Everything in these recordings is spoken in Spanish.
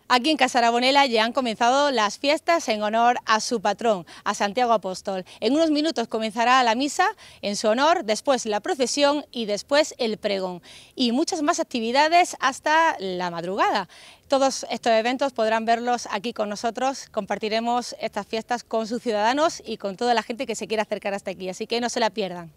Aquí en Casa Arabonela ya han comenzado las fiestas en honor a su patrón, a Santiago Apóstol. En unos minutos comenzará la misa en su honor, después la procesión y después el pregón. Y muchas más actividades hasta la madrugada. Todos estos eventos podrán verlos aquí con nosotros, compartiremos estas fiestas con sus ciudadanos y con toda la gente que se quiera acercar hasta aquí, así que no se la pierdan.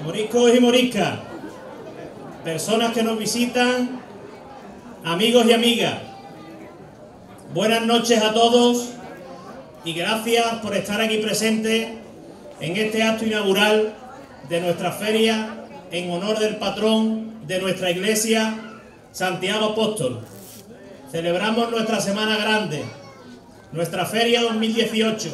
moriscos y moriscas, personas que nos visitan, amigos y amigas, buenas noches a todos y gracias por estar aquí presentes en este acto inaugural de nuestra feria en honor del patrón de nuestra iglesia, Santiago Apóstol. Celebramos nuestra Semana Grande, nuestra Feria 2018.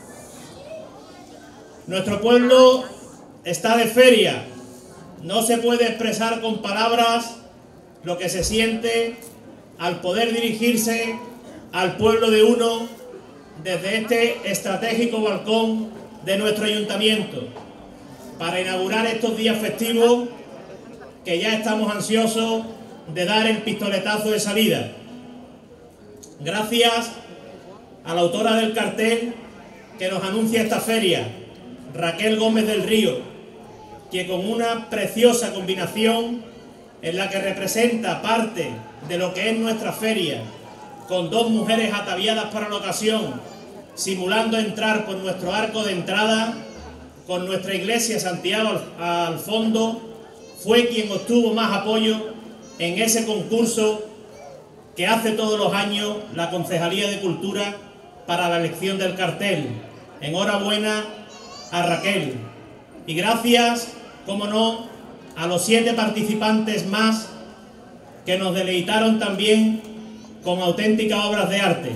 Nuestro pueblo está de feria. No se puede expresar con palabras lo que se siente al poder dirigirse al pueblo de uno desde este estratégico balcón de nuestro ayuntamiento para inaugurar estos días festivos que ya estamos ansiosos de dar el pistoletazo de salida. Gracias a la autora del cartel que nos anuncia esta feria, Raquel Gómez del Río, que con una preciosa combinación en la que representa parte de lo que es nuestra feria, con dos mujeres ataviadas para la ocasión, simulando entrar por nuestro arco de entrada, con nuestra iglesia Santiago al fondo, fue quien obtuvo más apoyo en ese concurso que hace todos los años la Concejalía de Cultura para la elección del cartel. Enhorabuena a Raquel. Y gracias, como no, a los 7 participantes más que nos deleitaron también con auténticas obras de arte.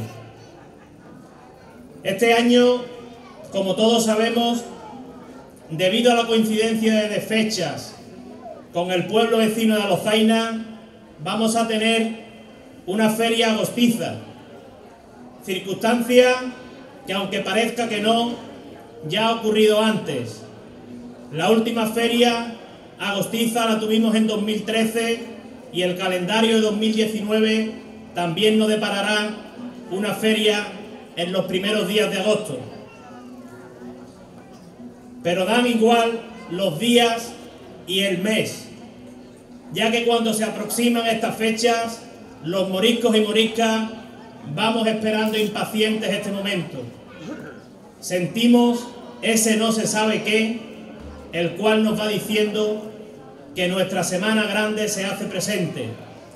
Este año, como todos sabemos, debido a la coincidencia de fechas con el pueblo vecino de Alozaina, vamos a tener una feria agostiza, circunstancia que, aunque parezca que no, ya ha ocurrido antes. La última feria agostiza la tuvimos en 2013 y el calendario de 2019 también nos deparará una feria en los primeros días de agosto. Pero dan igual los días y el mes, ya que cuando se aproximan estas fechas, los moriscos y moriscas vamos esperando impacientes este momento. Sentimos ese no se sabe qué, el cual nos va diciendo que nuestra Semana Grande se hace presente.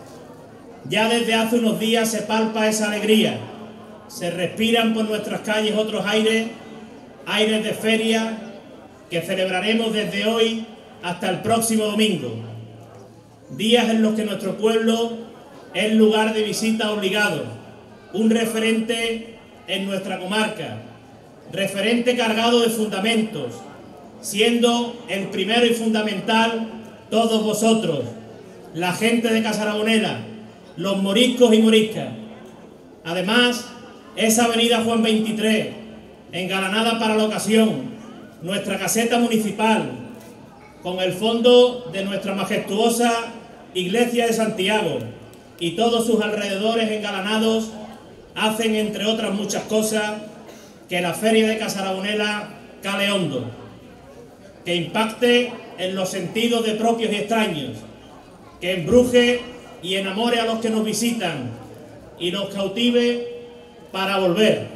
Ya desde hace unos días se palpa esa alegría, se respiran por nuestras calles otros aires de feria que celebraremos desde hoy hasta el próximo domingo. Días en los que nuestro pueblo es lugar de visita obligado, un referente en nuestra comarca, referente cargado de fundamentos, siendo el primero y fundamental todos vosotros, la gente de Casa Aragonela, los moriscos y moriscas. Además, esa avenida Juan 23, engalanada para la ocasión, nuestra caseta municipal, con el fondo de nuestra majestuosa iglesia de Santiago y todos sus alrededores engalanados, hacen, entre otras muchas cosas, que la feria de Casa Aragonela cale hondo, que impacte en los sentidos de propios y extraños, que embruje y enamore a los que nos visitan y los cautive para volver.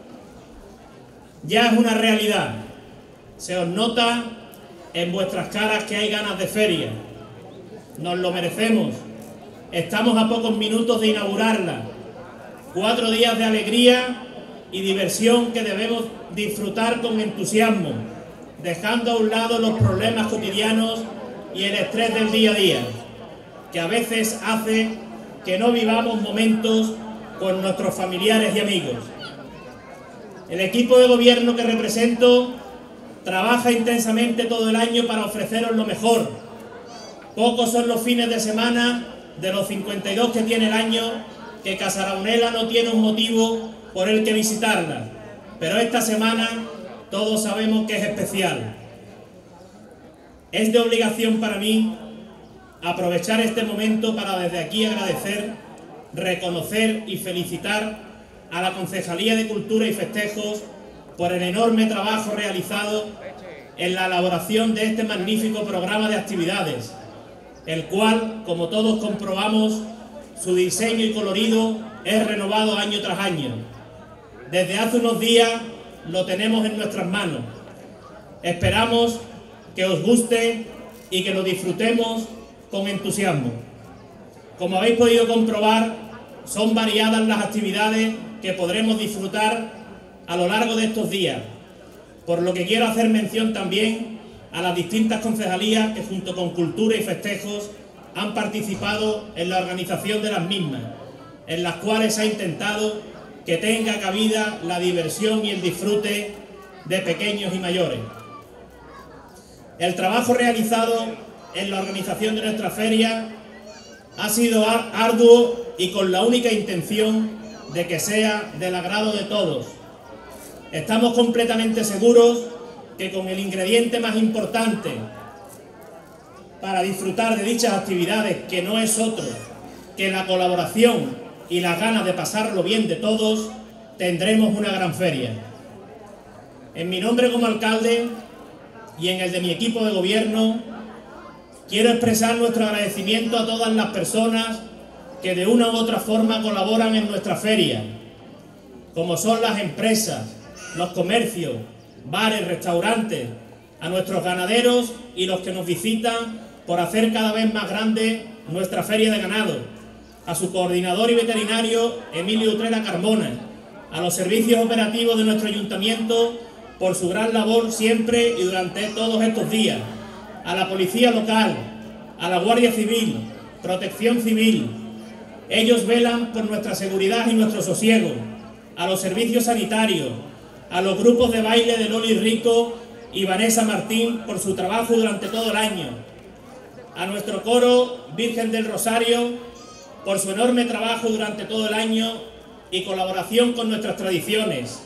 Ya es una realidad, se os nota en vuestras caras que hay ganas de feria, nos lo merecemos, estamos a pocos minutos de inaugurarla, 4 días de alegría y diversión que debemos disfrutar con entusiasmo, dejando a un lado los problemas cotidianos y el estrés del día a día, que a veces hace que no vivamos momentos con nuestros familiares y amigos. El equipo de gobierno que represento trabaja intensamente todo el año para ofreceros lo mejor. Pocos son los fines de semana de los 52 que tiene el año que Casa Aragonela no tiene un motivo por el que visitarla, pero esta semana todos sabemos que es especial. Es de obligación para mí aprovechar este momento para desde aquí agradecer, reconocer y felicitar a la Concejalía de Cultura y Festejos por el enorme trabajo realizado en la elaboración de este magnífico programa de actividades, el cual, como todos comprobamos, su diseño y colorido es renovado año tras año. Desde hace unos días lo tenemos en nuestras manos. Esperamos que os guste y que lo disfrutemos con entusiasmo. Como habéis podido comprobar, son variadas las actividades que podremos disfrutar a lo largo de estos días, por lo que quiero hacer mención también a las distintas concejalías que junto con Cultura y Festejos han participado en la organización de las mismas, en las cuales se ha intentado que tenga cabida la diversión y el disfrute de pequeños y mayores. El trabajo realizado en la organización de nuestra feria ha sido arduo y con la única intención de que sea del agrado de todos. Estamos completamente seguros que con el ingrediente más importante para disfrutar de dichas actividades, que no es otro que la colaboración y las ganas de pasarlo bien de todos, tendremos una gran feria. En mi nombre como alcalde y en el de mi equipo de gobierno, quiero expresar nuestro agradecimiento a todas las personas que de una u otra forma colaboran en nuestra feria, como son las empresas, los comercios, bares, restaurantes, a nuestros ganaderos y los que nos visitan por hacer cada vez más grande nuestra feria de ganado, a su coordinador y veterinario Emilio Utrera Carmona, a los servicios operativos de nuestro ayuntamiento por su gran labor siempre y durante todos estos días, a la policía local, a la Guardia Civil, Protección Civil. Ellos velan por nuestra seguridad y nuestro sosiego, a los servicios sanitarios, a los grupos de baile de Loli Rico y Vanessa Martín por su trabajo durante todo el año, a nuestro coro Virgen del Rosario por su enorme trabajo durante todo el año y colaboración con nuestras tradiciones,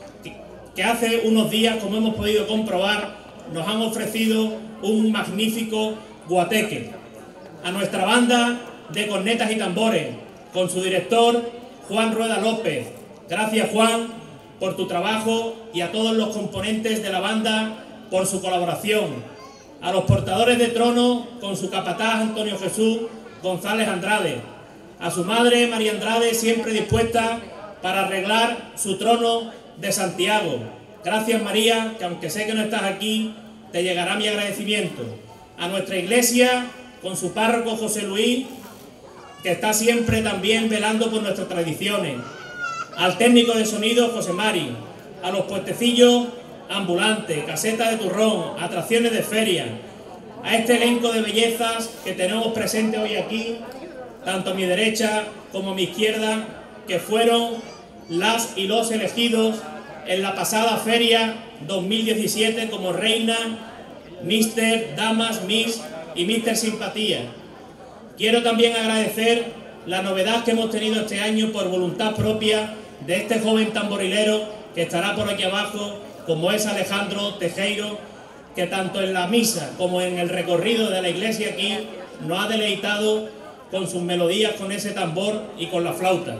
que hace unos días, como hemos podido comprobar, nos han ofrecido un magnífico guateque, a nuestra banda de cornetas y tambores, con su director Juan Rueda López. Gracias, Juan, por tu trabajo, y a todos los componentes de la banda por su colaboración. A los portadores de trono con su capataz Antonio Jesús González Andrade. A su madre María Andrade, siempre dispuesta para arreglar su trono de Santiago. Gracias, María, que aunque sé que no estás aquí, te llegará mi agradecimiento. A nuestra iglesia con su párroco José Luis, que está siempre también velando por nuestras tradiciones. Al técnico de sonido José Mari, a los puestecillos ambulantes, casetas de turrón, atracciones de feria, a este elenco de bellezas que tenemos presente hoy aquí, tanto a mi derecha como a mi izquierda, que fueron las y los elegidos en la pasada feria 2017 como reina, mister, damas, miss y mister simpatía. Quiero también agradecer la novedad que hemos tenido este año por voluntad propia de este joven tamborilero que estará por aquí abajo, como es Alejandro Tejero, que tanto en la misa como en el recorrido de la iglesia aquí nos ha deleitado con sus melodías, con ese tambor y con la flauta.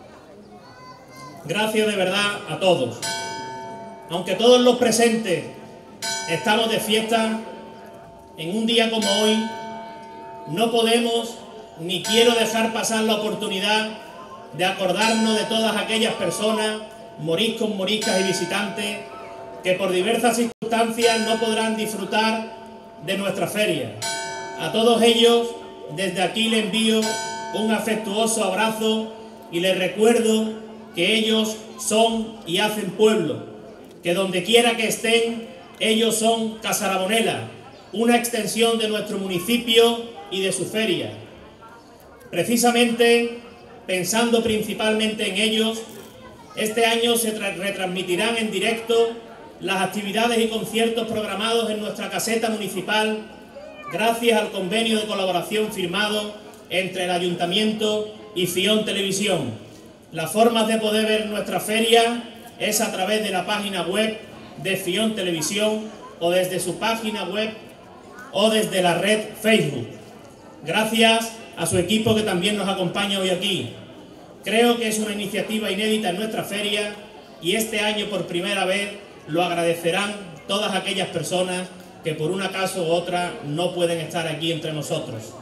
Gracias de verdad a todos. Aunque todos los presentes estamos de fiesta, en un día como hoy no podemos ni quiero dejar pasar la oportunidad de acordarnos de todas aquellas personas, moriscos, moriscas y visitantes, que por diversas circunstancias no podrán disfrutar de nuestra feria. A todos ellos, desde aquí les envío un afectuoso abrazo y les recuerdo que ellos son y hacen pueblo, que donde quiera que estén, ellos son Casa Rabonela, una extensión de nuestro municipio y de su feria. Precisamente, pensando principalmente en ellos, este año se retransmitirán en directo las actividades y conciertos programados en nuestra caseta municipal, gracias al convenio de colaboración firmado entre el Ayuntamiento y Fión Televisión. Las formas de poder ver nuestra feria es a través de la página web de Fión Televisión o desde su página web o desde la red Facebook. Gracias a su equipo que también nos acompaña hoy aquí. Creo que es una iniciativa inédita en nuestra feria y este año por primera vez lo agradecerán todas aquellas personas que por un acaso u otra no pueden estar aquí entre nosotros.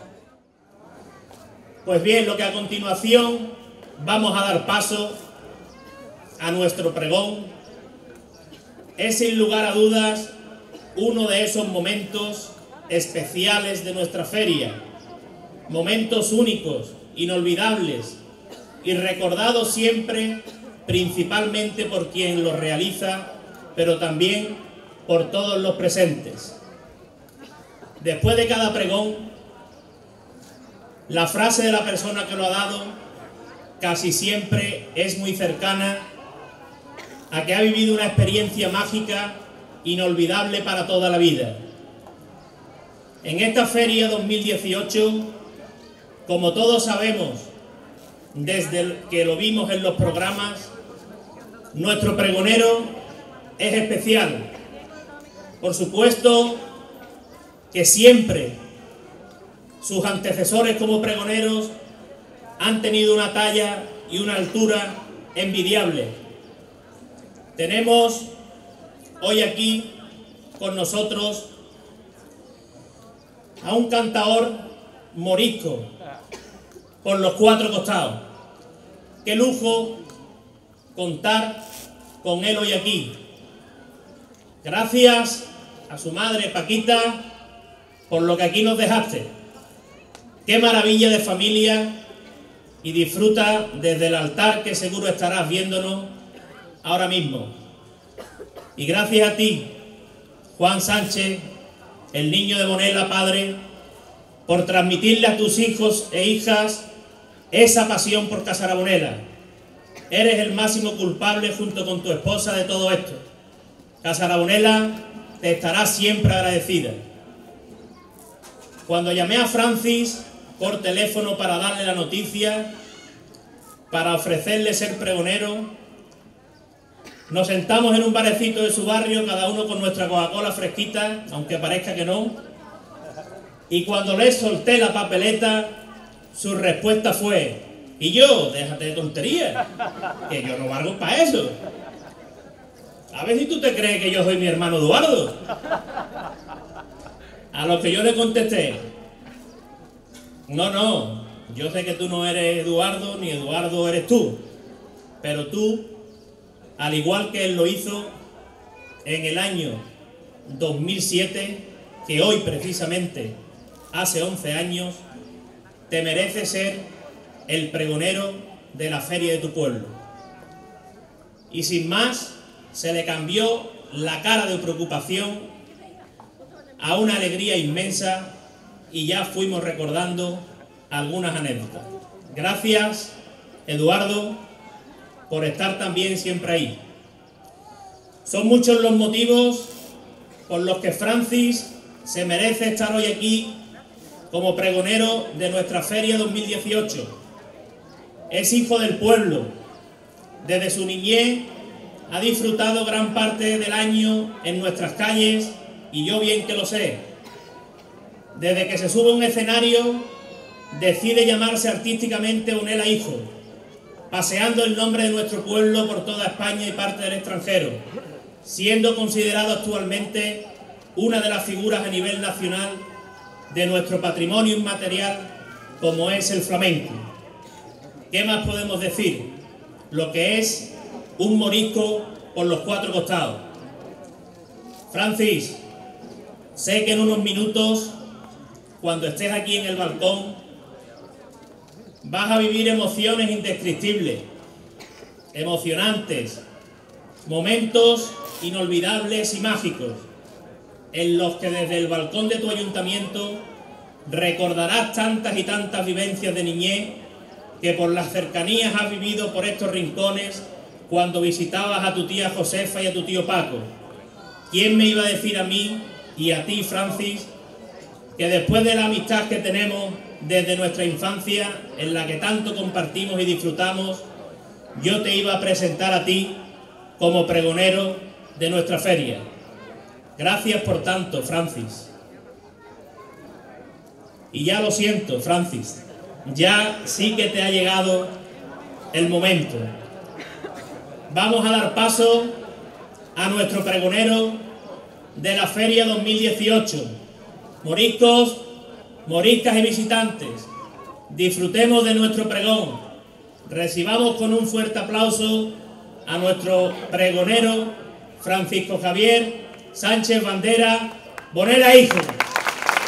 Pues bien, lo que a continuación vamos a dar paso a nuestro pregón es sin lugar a dudas uno de esos momentos especiales de nuestra feria, momentos únicos, inolvidables y recordados siempre principalmente por quien los realiza, pero también por todos los presentes. Después de cada pregón, la frase de la persona que lo ha dado casi siempre es muy cercana a que ha vivido una experiencia mágica inolvidable para toda la vida. En esta feria 2018, como todos sabemos, desde que lo vimos en los programas, nuestro pregonero es especial. Por supuesto que siempre sus antecesores como pregoneros han tenido una talla y una altura envidiable. Tenemos hoy aquí con nosotros a un cantaor morisco por los cuatro costados. Qué lujo contar con él hoy aquí. Gracias a su madre Paquita por lo que aquí nos dejaste. Qué maravilla de familia, y disfruta desde el altar que seguro estarás viéndonos ahora mismo. Y gracias a ti, Juan Sánchez, el niño de Bonela, padre, por transmitirle a tus hijos e hijas esa pasión por Casarabonela. Eres el máximo culpable junto con tu esposa de todo esto. Casarabonela te estará siempre agradecida. Cuando llamé a Francis por teléfono para darle la noticia, para ofrecerle ser pregonero, nos sentamos en un barecito de su barrio, cada uno con nuestra Coca-Cola fresquita, aunque parezca que no, y cuando le solté la papeleta, su respuesta fue: y yo, déjate de tonterías, que yo no valgo para eso. A ver si tú te crees que yo soy mi hermano Eduardo. A lo que yo le contesté: no, yo sé que tú no eres Eduardo, ni Eduardo eres tú, pero tú, al igual que él lo hizo en el año 2007, que hoy precisamente hace 11 años, te mereces ser el pregonero de la feria de tu pueblo. Y sin más, se le cambió la cara de preocupación a una alegría inmensa y ya fuimos recordando algunas anécdotas. Gracias, Eduardo, por estar también siempre ahí. Son muchos los motivos por los que Francis se merece estar hoy aquí como pregonero de nuestra feria 2018. Es hijo del pueblo. Desde su niñez ha disfrutado gran parte del año en nuestras calles, y yo bien que lo sé. Desde que se sube a un escenario, decide llamarse artísticamente Bonela Hijo, paseando el nombre de nuestro pueblo por toda España y parte del extranjero, siendo considerado actualmente una de las figuras a nivel nacional de nuestro patrimonio inmaterial, como es el flamenco. ¿Qué más podemos decir? Lo que es un morisco por los cuatro costados. Francis, sé que en unos minutos, cuando estés aquí en el balcón, vas a vivir emociones indescriptibles, emocionantes, momentos inolvidables y mágicos, en los que desde el balcón de tu ayuntamiento recordarás tantas y tantas vivencias de niñez que por las cercanías has vivido por estos rincones cuando visitabas a tu tía Josefa y a tu tío Paco. ¿Quién me iba a decir a mí y a ti, Francis, que después de la amistad que tenemos desde nuestra infancia, en la que tanto compartimos y disfrutamos, yo te iba a presentar a ti como pregonero de nuestra feria? Gracias por tanto, Francis. Y ya lo siento, Francis, ya sí que te ha llegado el momento. Vamos a dar paso a nuestro pregonero de la feria 2018. Moriscos, moriscas y visitantes, disfrutemos de nuestro pregón. Recibamos con un fuerte aplauso a nuestro pregonero Francisco Javier Sánchez Bandera Bonela Hijo.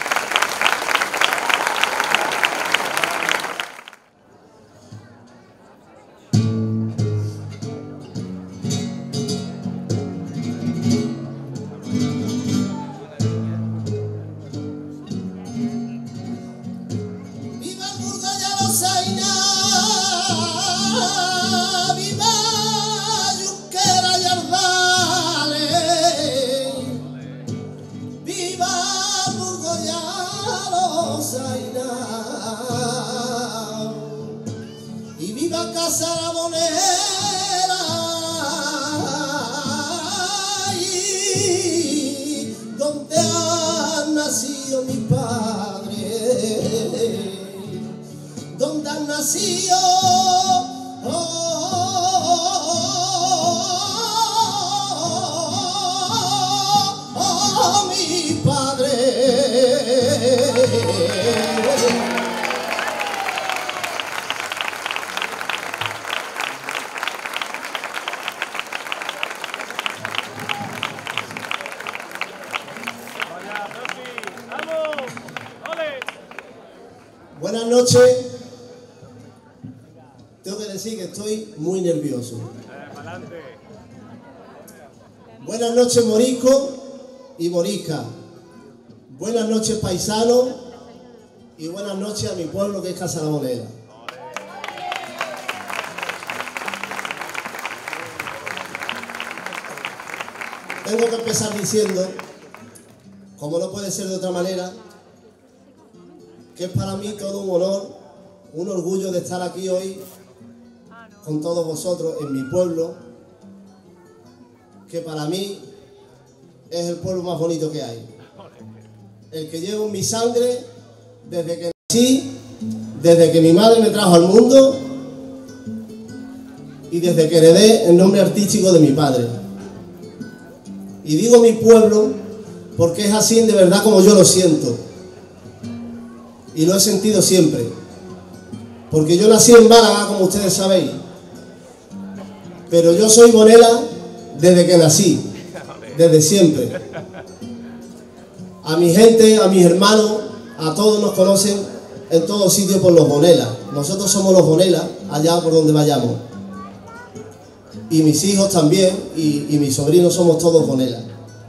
nacido mi padre, donde han nacido mi padre. Buenas noches. Tengo que decir que estoy muy nervioso. Buenas noches, morisco y morisca. Buenas noches, paisanos. Y buenas noches a mi pueblo, que es Casalamonera. Tengo que empezar diciendo, como no puede ser de otra manera, que es para mí todo un honor, un orgullo de estar aquí hoy con todos vosotros en mi pueblo, que para mí es el pueblo más bonito que hay. El que llevo en mi sangre desde que nací, desde que mi madre me trajo al mundo y desde que heredé el nombre artístico de mi padre. Y digo mi pueblo porque es así de verdad como yo lo siento. Y lo he sentido siempre, porque yo nací en Málaga, como ustedes sabéis, pero yo soy bonela desde que nací, desde siempre. A mi gente, a mis hermanos, a todos nos conocen en todos sitios por los bonelas. Nosotros somos los bonelas allá por donde vayamos. Y mis hijos también, y mis sobrinos somos todos bonelas.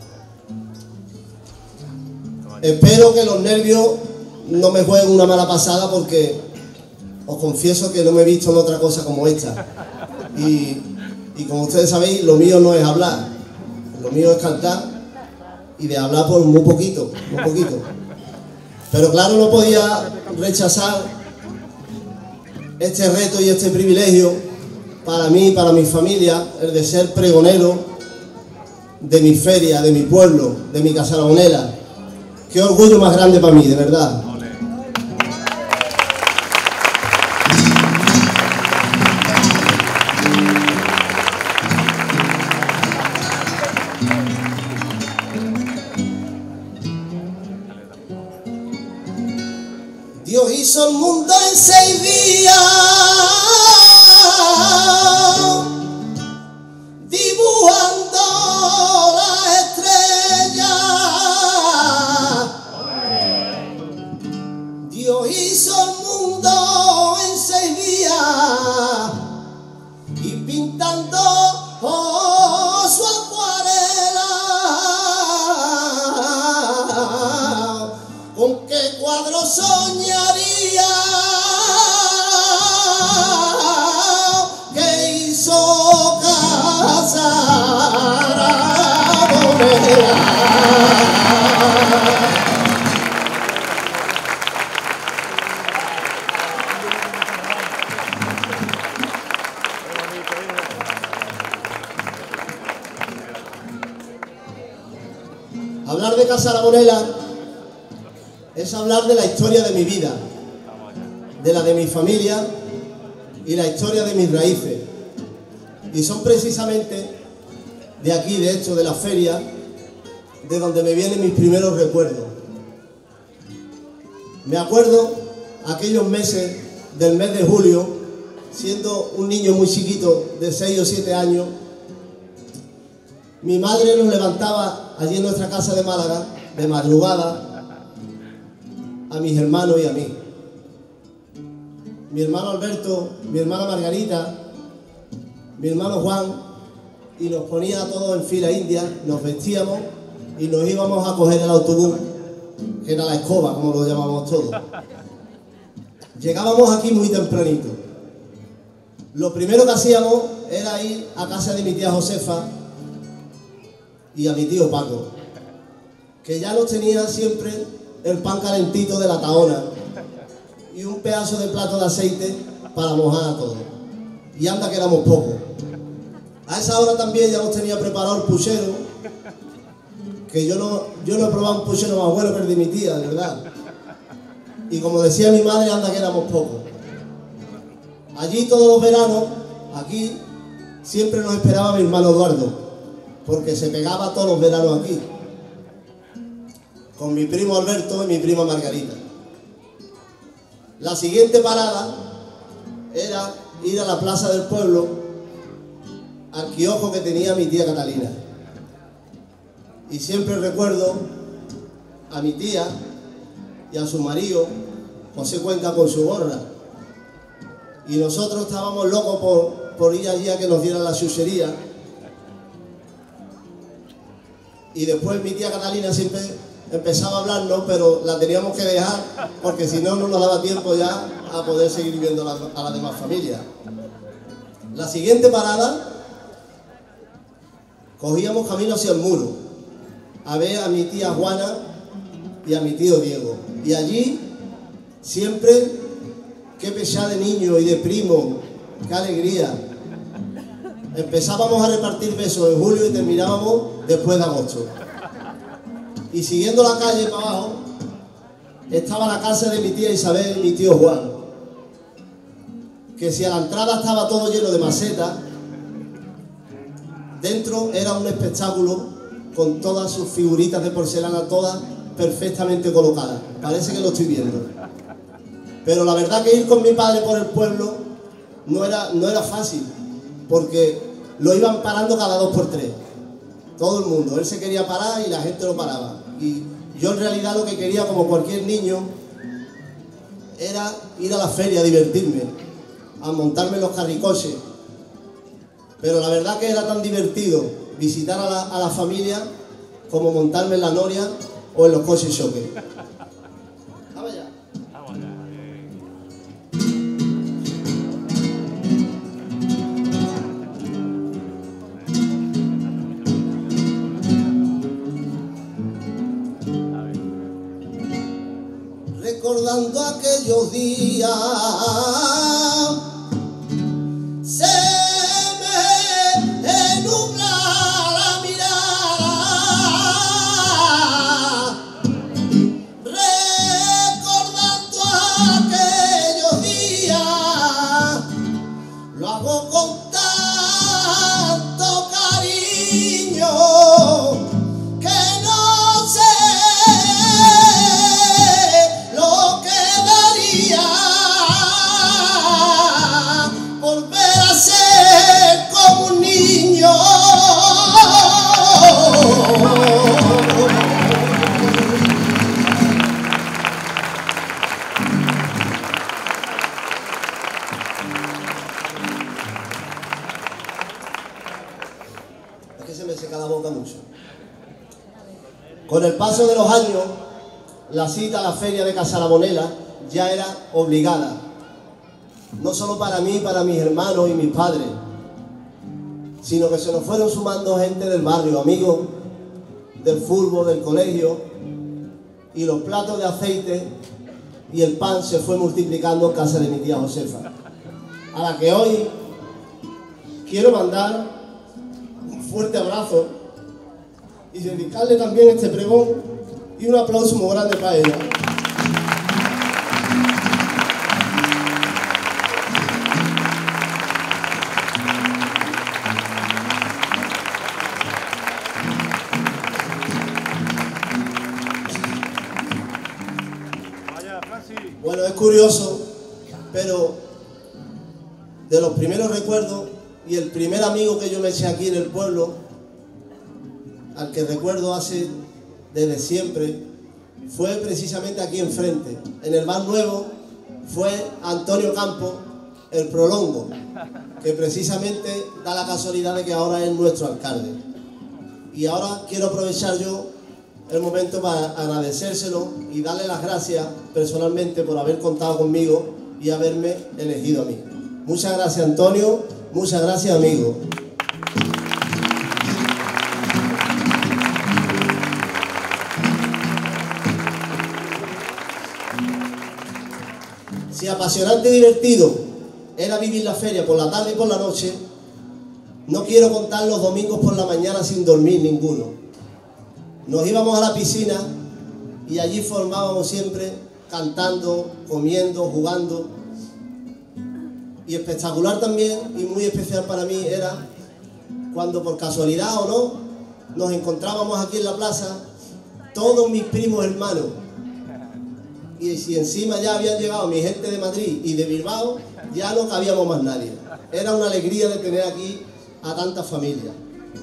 Espero que los nervios no me jueguen una mala pasada, porque os confieso que no me he visto en otra cosa como esta. Y como ustedes sabéis, lo mío no es hablar, lo mío es cantar, y de hablar por muy poquito, muy poquito. Pero claro, no podía rechazar este reto y este privilegio para mí, para mi familia, el de ser pregonero de mi feria, de mi pueblo, de mi Casalamonera. Qué orgullo más grande para mí, de verdad. Dios hizo el mundo en 6 días, dibujando las estrellas. Dios hizo el mundo en 6 días y pintando su acuarela. ¿Con qué cuadro soñaría que hizo Casalamonera? Hablar de Casalamonera es hablar de la historia de mi vida, de la de mi familia y la historia de mis raíces. Y son precisamente de aquí, de hecho, de la feria, de donde me vienen mis primeros recuerdos. Me acuerdo aquellos meses del mes de julio, siendo un niño muy chiquito de 6 o 7 años. Mi madre nos levantaba allí en nuestra casa de Málaga, de madrugada, a mis hermanos y a mí. Mi hermano Alberto, mi hermana Margarita, mi hermano Juan, y nos ponía a todos en fila india, nos vestíamos y nos íbamos a coger el autobús, que era la escoba, como lo llamamos todos. Llegábamos aquí muy tempranito. Lo primero que hacíamos era ir a casa de mi tía Josefa y a mi tío Paco, que ya nos tenía siempre el pan calentito de la tahona y un pedazo de plato de aceite para mojar a todos. Y anda que éramos pocos. A esa hora también ya nos tenía preparado el puchero, que yo no he probado un puchero más bueno que el de mi tía, de verdad. Y como decía mi madre, anda que éramos pocos. Allí todos los veranos, aquí, siempre nos esperaba mi hermano Eduardo, porque se pegaba todos los veranos aquí, con mi primo Alberto y mi prima Margarita. La siguiente parada era ir a la plaza del pueblo, al kiosco que tenía mi tía Catalina. Y siempre recuerdo a mi tía y a su marido, José Cuenca, con su gorra. Y nosotros estábamos locos por ir allí a que nos dieran la chuchería. Y después mi tía Catalina siempre empezaba a hablarnos, pero la teníamos que dejar porque si no, no nos daba tiempo ya a poder seguir viendo a las demás familias. La siguiente parada, cogíamos camino hacia el muro, a ver a mi tía Juana y a mi tío Diego. Y allí, siempre, qué pesar de niño y de primo, qué alegría. Empezábamos a repartir besos en julio y terminábamos después de agosto. Y siguiendo la calle para abajo, estaba la casa de mi tía Isabel y mi tío Juan. Que si a la entrada estaba todo lleno de macetas, dentro era un espectáculo con todas sus figuritas de porcelana, todas perfectamente colocadas. Parece que lo estoy viendo. Pero la verdad que ir con mi padre por el pueblo no era fácil, porque lo iban parando cada 2 por 3. Todo el mundo. Él se quería parar y la gente lo paraba. Y yo en realidad lo que quería, como cualquier niño, era ir a la feria, a divertirme, a montarme en los carricoches. Pero la verdad que era tan divertido visitar a la familia como montarme en la noria o en los coches choque. Vamos allá. Vamos allá. Recordando aquellos días, se me nubla la mirada, recordando aquellos días, lo hago con tanto cariño que no sé lo que daría volver a ser como un niño. Es que se me seca la boca mucho. Con el paso de los años, la cita a la feria de Casaramonela ya era obligada, no solo para mí, para mis hermanos y mis padres, sino que se nos fueron sumando gente del barrio, amigos del fútbol, del colegio, y los platos de aceite y el pan se fue multiplicando en casa de mi tía Josefa, a la que hoy quiero mandar un fuerte abrazo y dedicarle también este pregón y un aplauso muy grande para ella. Bueno, es curioso, pero de los primeros recuerdos y el primer amigo que yo me eché aquí en el pueblo, al que recuerdo desde siempre, fue precisamente aquí enfrente, en el Bar Nuevo, fue Antonio Campos, el Prolongo, que precisamente da la casualidad de que ahora es nuestro alcalde. Y ahora quiero aprovechar yo el momento para agradecérselo y darle las gracias personalmente por haber contado conmigo y haberme elegido a mí. Muchas gracias, Antonio, muchas gracias, amigo. Si apasionante y divertido era vivir la feria por la tarde y por la noche, no quiero contar los domingos por la mañana sin dormir ninguno. Nos íbamos a la piscina y allí formábamos siempre cantando, comiendo, jugando. Y espectacular también y muy especial para mí era cuando por casualidad o no nos encontrábamos aquí en la plaza todos mis primos hermanos. Y si encima ya habían llegado mi gente de Madrid y de Bilbao, ya no cabíamos más nadie. Era una alegría de tener aquí a tantas familias.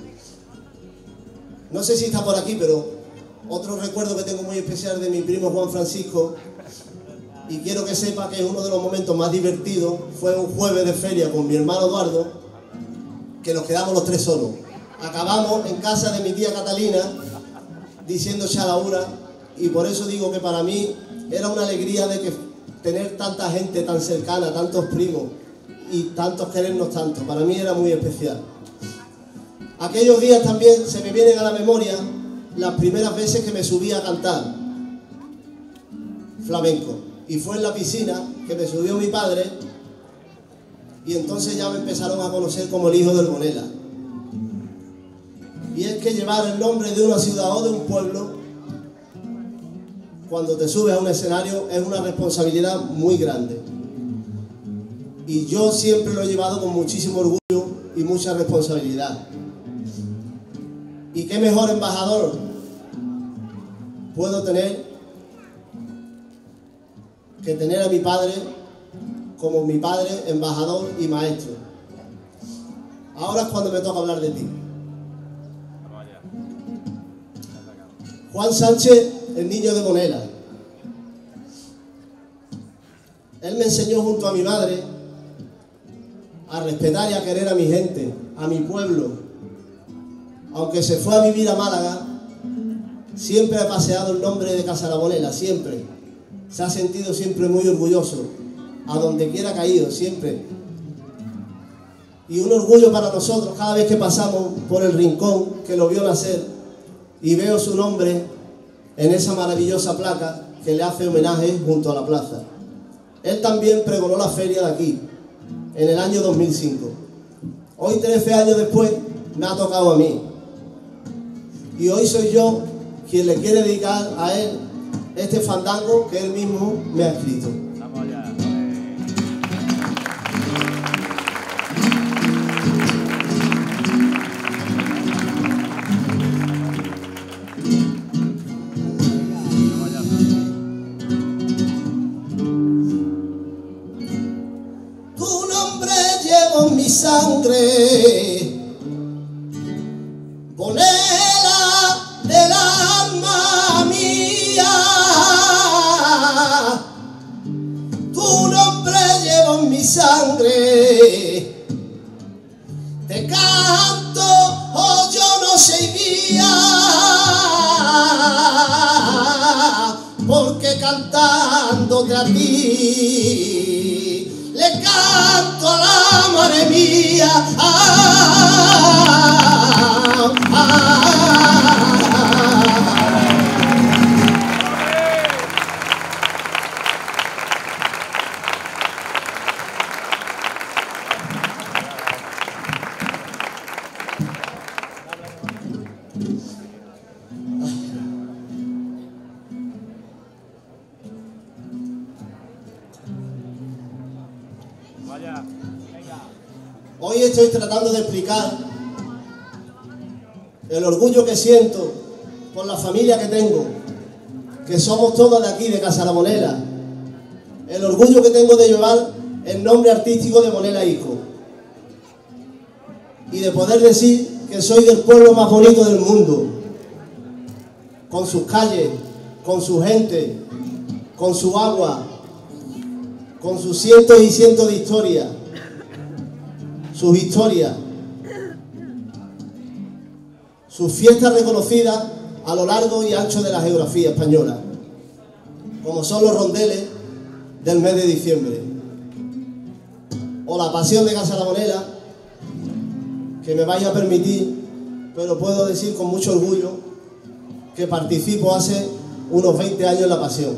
No sé si está por aquí, pero otro recuerdo que tengo muy especial de mi primo Juan Francisco, y quiero que sepa que es uno de los momentos más divertidos, fue un jueves de feria con mi hermano Eduardo, que nos quedamos los tres solos. Acabamos en casa de mi tía Catalina, diciendo chalaura, y por eso digo que para mí era una alegría de que tener tanta gente tan cercana, tantos primos, y tantos querernos tanto. Para mí era muy especial. Aquellos días también se me vienen a la memoria las primeras veces que me subí a cantar flamenco. Y fue en la piscina que me subió mi padre y entonces ya me empezaron a conocer como el hijo del Bonela. Y es que llevar el nombre de una ciudad o de un pueblo, cuando te subes a un escenario, es una responsabilidad muy grande. Y yo siempre lo he llevado con muchísimo orgullo y mucha responsabilidad. ¿Y qué mejor embajador puedo tener que tener a mi padre como mi padre, embajador y maestro? Ahora es cuando me toca hablar de ti. Juan Sánchez, el niño de Bonela. Él me enseñó junto a mi madre a respetar y a querer a mi gente, a mi pueblo. Aunque se fue a vivir a Málaga, siempre ha paseado el nombre de Casa La Bonela, siempre. Se ha sentido siempre muy orgulloso, a donde quiera que ha ido, siempre. Y un orgullo para nosotros cada vez que pasamos por el rincón que lo vio nacer y veo su nombre en esa maravillosa placa que le hace homenaje junto a la plaza. Él también pregonó la feria de aquí, en el año 2005. Hoy, 13 años después, me ha tocado a mí. Y hoy soy yo quien le quiere dedicar a él este fandango que él mismo me ha escrito. Vamos allá. Tu nombre llevo en mi sangre, Bonela del alma mía. Tu nombre llevo en mi sangre, te canto, oh yo no sé guía, porque cantándote a ti le canto a la madre mía. Hoy estoy tratando de explicar el orgullo que siento por la familia que tengo, que somos todos de aquí, de Casa La Bonela. El orgullo que tengo de llevar el nombre artístico de Bonela Hijo. Y de poder decir que soy del pueblo más bonito del mundo. Con sus calles, con su gente, con su agua, con sus cientos y cientos de historias. Sus historias, sus fiestas reconocidas a lo largo y ancho de la geografía española, como son los rondeles del mes de diciembre, o la pasión de Casa La Bonela, que me vaya a permitir, pero puedo decir con mucho orgullo que participo hace unos 20 años en la pasión,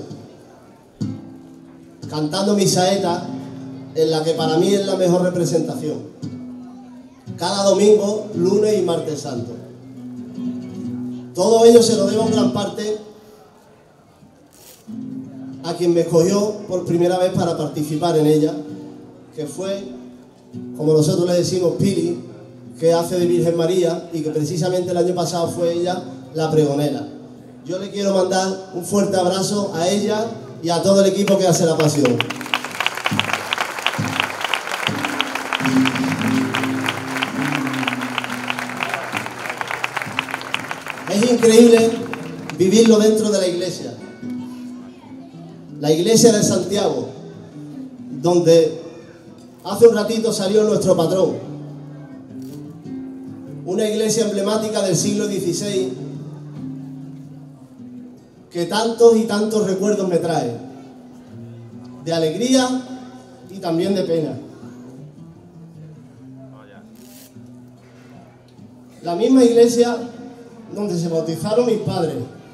cantando mi saeta, en la que para mí es la mejor representación, cada domingo, lunes y martes santo. Todo ello se lo debo en gran parte a quien me escogió por primera vez para participar en ella, que fue, como nosotros le decimos, Pili, que hace de Virgen María y que precisamente el año pasado fue ella la pregonera. Yo le quiero mandar un fuerte abrazo a ella y a todo el equipo que hace la pasión. Es increíble vivirlo dentro de la iglesia de Santiago, donde hace un ratito salió nuestro patrón, una iglesia emblemática del siglo XVI que tantos y tantos recuerdos me trae, de alegría y también de pena. La misma iglesia donde se bautizaron mis padres,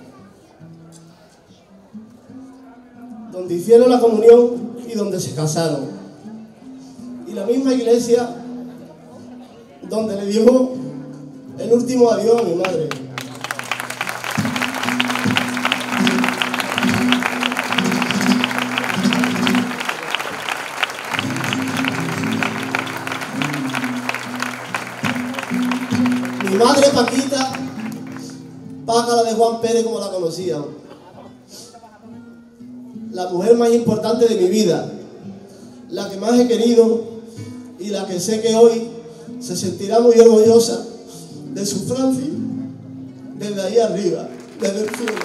donde hicieron la comunión y donde se casaron. Y la misma iglesia donde le dimos el último adiós a mi madre. Mi madre Paquita, Pájara de Juan Pérez como la conocían. La mujer más importante de mi vida, la que más he querido y la que sé que hoy se sentirá muy orgullosa de su Francis desde ahí arriba, desde el cielo.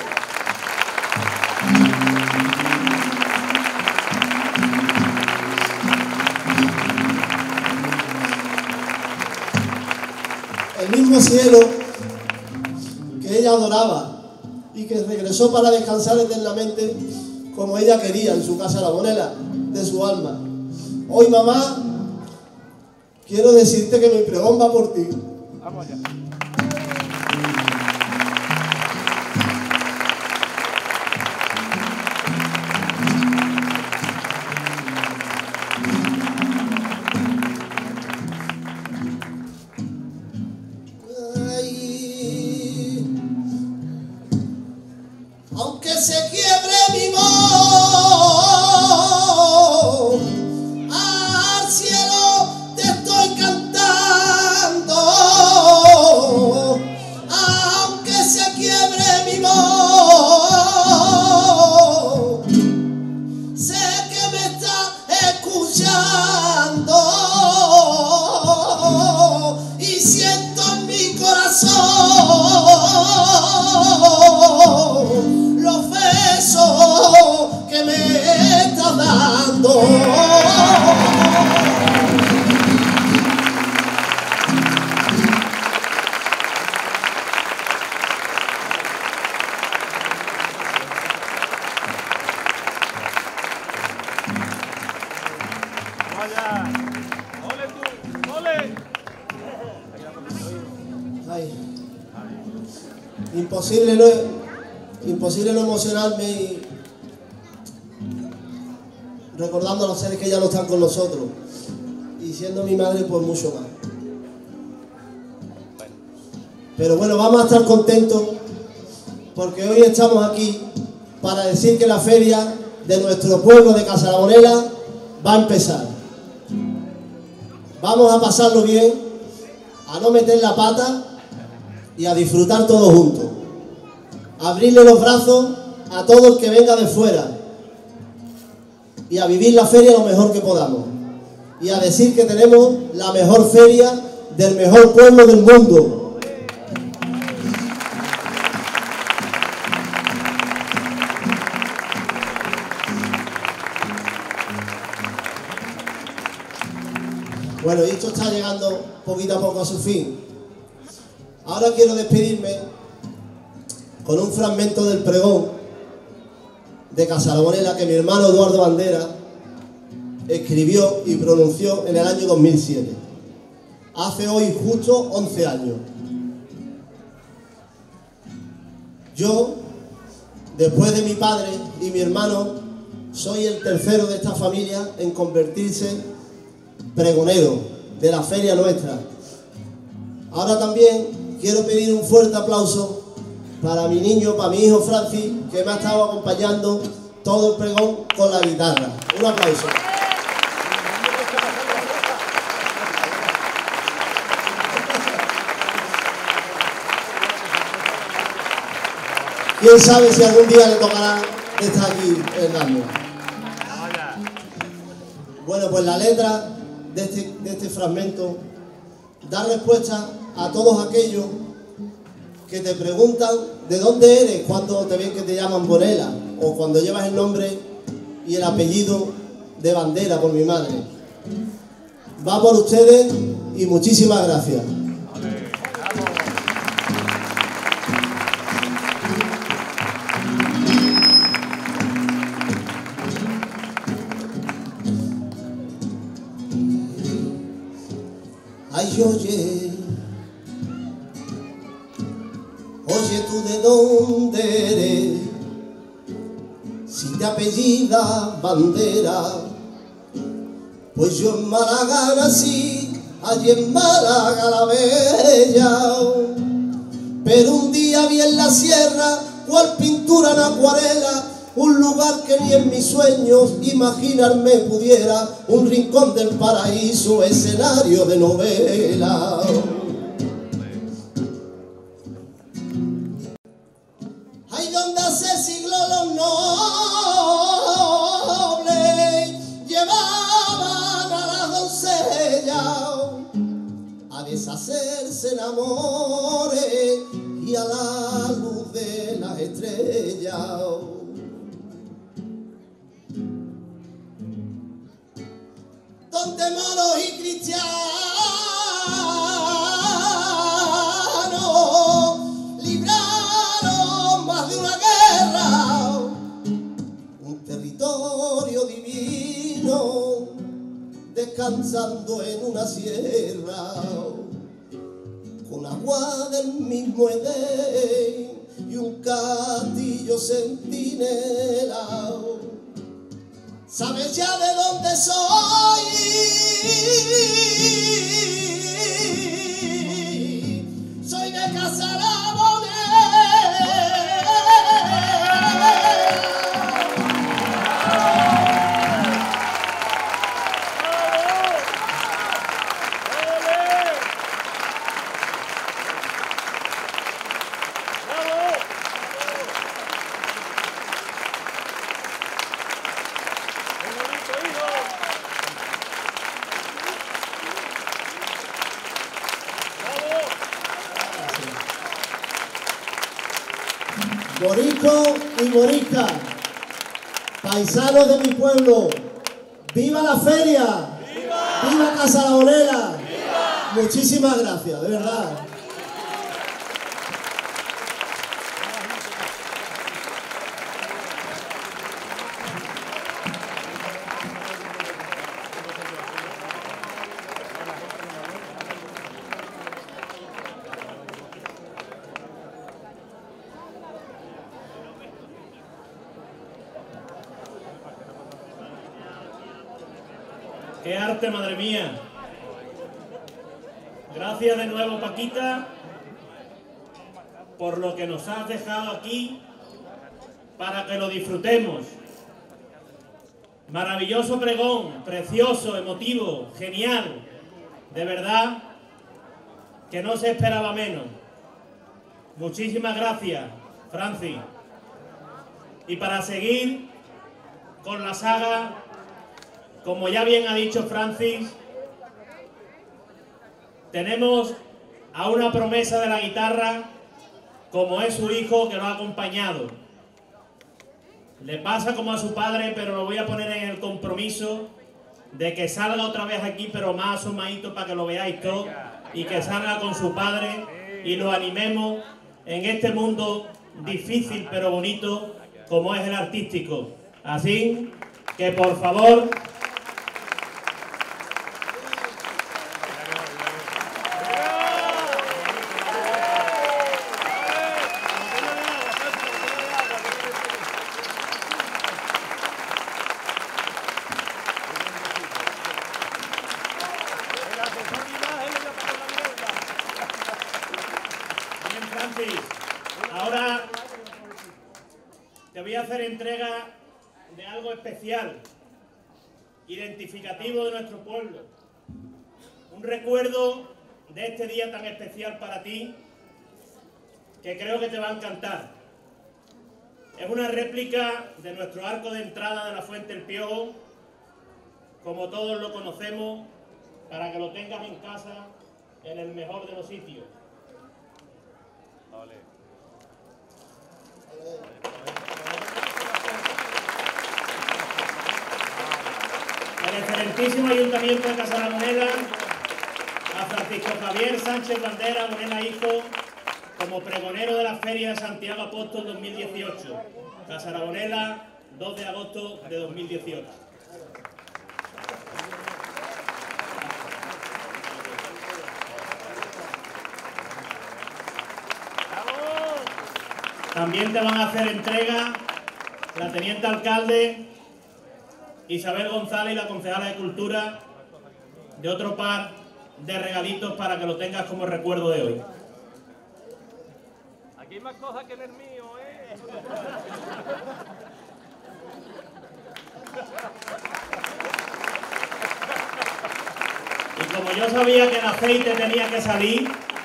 El mismo cielo que ella adoraba y que regresó para descansar eternamente como ella quería en su casa La Monela, de su alma. Hoy, mamá, quiero decirte que mi pregón va por ti. Vamos allá. Aunque se quiebre mi voz, al cielo te estoy cantando. Aunque se quiebre mi voz, sé que me está escuchando y siento en mi corazón los besos que me está dando. Vaya, ole tú, ole. Ay, imposible no emocionarme y recordando a los seres que ya no están con nosotros y siendo mi madre pues mucho más. Pero bueno, vamos a estar contentos porque hoy estamos aquí para decir que la feria de nuestro pueblo de Casa La Monela va a empezar. Vamos a pasarlo bien, a no meter la pata y a disfrutar todos juntos. Abrirle los brazos a todo el que venga de fuera y a vivir la feria lo mejor que podamos y a decir que tenemos la mejor feria del mejor pueblo del mundo. Bueno, y esto está llegando poquito a poco a su fin. Ahora quiero despedirme con un fragmento del pregón de Casa La Monela que mi hermano Eduardo Bandera escribió y pronunció en el año 2007. Hace hoy justo 11 años. Yo, después de mi padre y mi hermano, soy el tercero de esta familia en convertirse pregonero de la feria nuestra. Ahora también quiero pedir un fuerte aplauso para mi niño, para mi hijo Francis, que me ha estado acompañando todo el pregón con la guitarra. Un aplauso. Quién sabe si algún día le tocará estar aquí en Hernando. Bueno, pues la letra de este fragmento da respuesta a todos aquellos que te preguntan de dónde eres cuando te ven que te llaman Bonela, o cuando llevas el nombre y el apellido de Bandera por mi madre. Va por ustedes y muchísimas gracias. Ay, oye, ¿tú de dónde eres? Si te apellida Bandera, pues yo en Málaga nací, allí en Málaga la bella. Pero un día vi en la sierra, cual pintura en acuarela, un lugar que ni en mis sueños imaginarme pudiera, un rincón del paraíso, escenario de novela. Ay, donde hace siglos los nobles llevaban a las doncellas a deshacerse en amores y a la luz de las estrellas. Donde moros y cristianos libraron más de una guerra, un territorio divino descansando en una sierra, con agua del mismo Edén y un castillo centinela. ¿Sabes ya de dónde soy? Soy de Casa La Morisco y morisca, paisanos de mi pueblo, ¡viva la feria! ¡Viva! ¡Viva Casa La Bonela! ¡Viva! Muchísimas gracias, de verdad. ¡Qué arte, madre mía! Gracias de nuevo, Paquita, por lo que nos has dejado aquí para que lo disfrutemos. Maravilloso pregón, precioso, emotivo, genial. De verdad que no se esperaba menos. Muchísimas gracias, Francis. Y para seguir con la saga, como ya bien ha dicho Francis, tenemos a una promesa de la guitarra, como es su hijo, que lo ha acompañado. Le pasa como a su padre, pero lo voy a poner en el compromiso de que salga otra vez aquí, pero más asomadito para que lo veáis todo, y que salga con su padre y lo animemos en este mundo difícil pero bonito como es el artístico. Así que, por favor, ahora te voy a hacer entrega de algo especial, identificativo de nuestro pueblo. Un recuerdo de este día tan especial para ti, que creo que te va a encantar. Es una réplica de nuestro arco de entrada de la Fuente El Piojo, como todos lo conocemos, para que lo tengas en casa, en el mejor de los sitios. Vale. El excelentísimo Ayuntamiento de Casaramonela, a Francisco Javier Sánchez Bandera, Monela hijo, como pregonero de la Feria de Santiago Apóstol 2018. Casaramonela, 2 de agosto de 2018. También te van a hacer entrega la teniente alcalde Isabel González y la concejala de Cultura de otro par de regalitos para que lo tengas como recuerdo de hoy. Aquí hay más cosas que en el mío, ¿eh? Y como yo sabía que el aceite tenía que salir,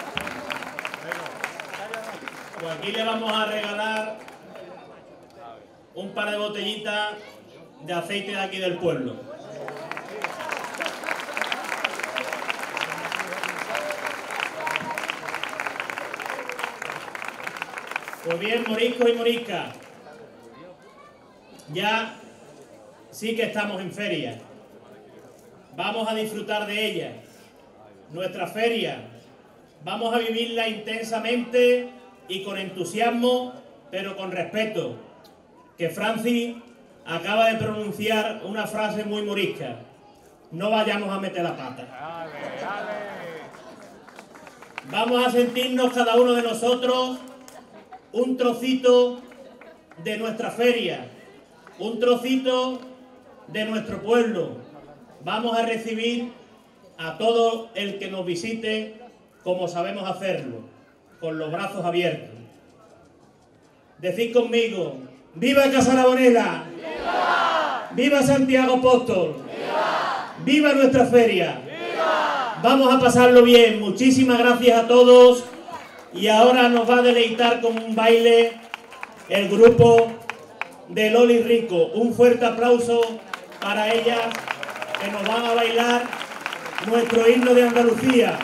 pues aquí le vamos a regalar un par de botellitas de aceite de aquí del pueblo. Pues bien, moriscos y moriscas, ya sí que estamos en feria. Vamos a disfrutar de ella. Nuestra feria, vamos a vivirla intensamente y con entusiasmo, pero con respeto. Que Francis acaba de pronunciar una frase muy morisca. No vayamos a meter la pata. Vamos a sentirnos cada uno de nosotros un trocito de nuestra feria, un trocito de nuestro pueblo. Vamos a recibir a todo el que nos visite como sabemos hacerlo, con los brazos abiertos. Decid conmigo: ¡viva Casaramonela! ¡Viva! ¡Viva Santiago Apóstol! ¡Viva! ¡Viva nuestra feria! ¡Viva! Vamos a pasarlo bien. Muchísimas gracias a todos. Y ahora nos va a deleitar con un baile el grupo de Loli Rico. Un fuerte aplauso para ellas, que nos van a bailar nuestro himno de Andalucía.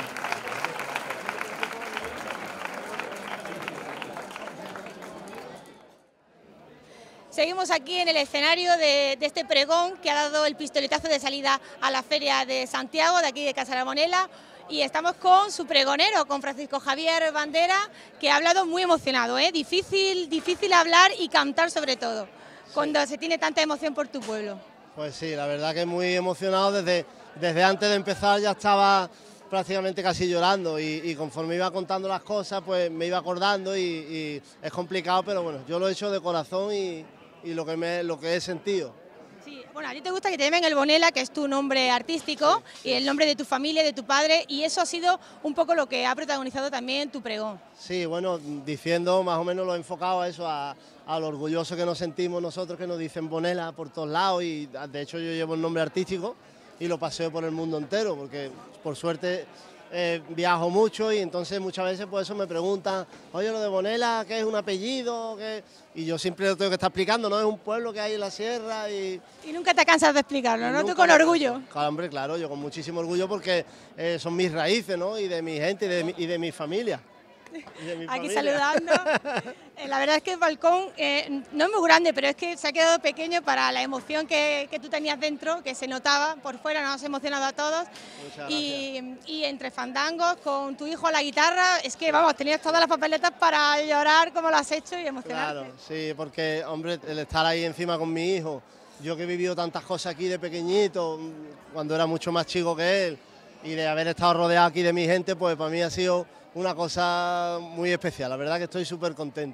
Seguimos aquí en el escenario de este pregón que ha dado el pistoletazo de salida a la Feria de Santiago, de aquí de Casaramonela, y estamos con su pregonero, con Francisco Javier Bandera, que ha hablado muy emocionado, ¿eh? Difícil hablar y cantar sobre todo, cuando se tiene tanta emoción por tu pueblo. Pues sí, la verdad que muy emocionado, desde antes de empezar ya estaba prácticamente casi llorando y conforme iba contando las cosas pues me iba acordando y es complicado, pero bueno, yo lo he hecho de corazón y lo que he sentido. Sí, bueno, a ti te gusta que te llamen el Bonela, que es tu nombre artístico, sí. Y el nombre de tu familia, de tu padre, y eso ha sido un poco lo que ha protagonizado también tu pregón. Sí, bueno, diciendo más o menos lo he enfocado a eso, a lo orgulloso que nos sentimos nosotros, que nos dicen Bonela por todos lados, y de hecho yo llevo el nombre artístico y lo paseo por el mundo entero, porque por suerte viajo mucho y entonces muchas veces por eso me preguntan, oye, lo de Bonela, ¿qué es un apellido? ¿Qué? Y yo siempre lo tengo que estar explicando, ¿no? Es un pueblo que hay en la sierra y nunca te cansas de explicarlo, ¿no? Tú con orgullo. Claro, hombre, claro, yo con muchísimo orgullo porque son mis raíces, ¿no? Y de mi gente y de mi familia. Aquí saludando. La verdad es que el balcón no es muy grande, pero es que se ha quedado pequeño para la emoción que tú tenías dentro, que se notaba por fuera, nos has emocionado a todos. Y entre fandangos, con tu hijo a la guitarra, es que vamos, tenías todas las papeletas para llorar como lo has hecho y emocionarte. Claro, sí, porque hombre, el estar ahí encima con mi hijo, yo que he vivido tantas cosas aquí de pequeñito, cuando era mucho más chico que él, y de haber estado rodeado aquí de mi gente, pues para mí ha sido una cosa muy especial, la verdad que estoy súper contento.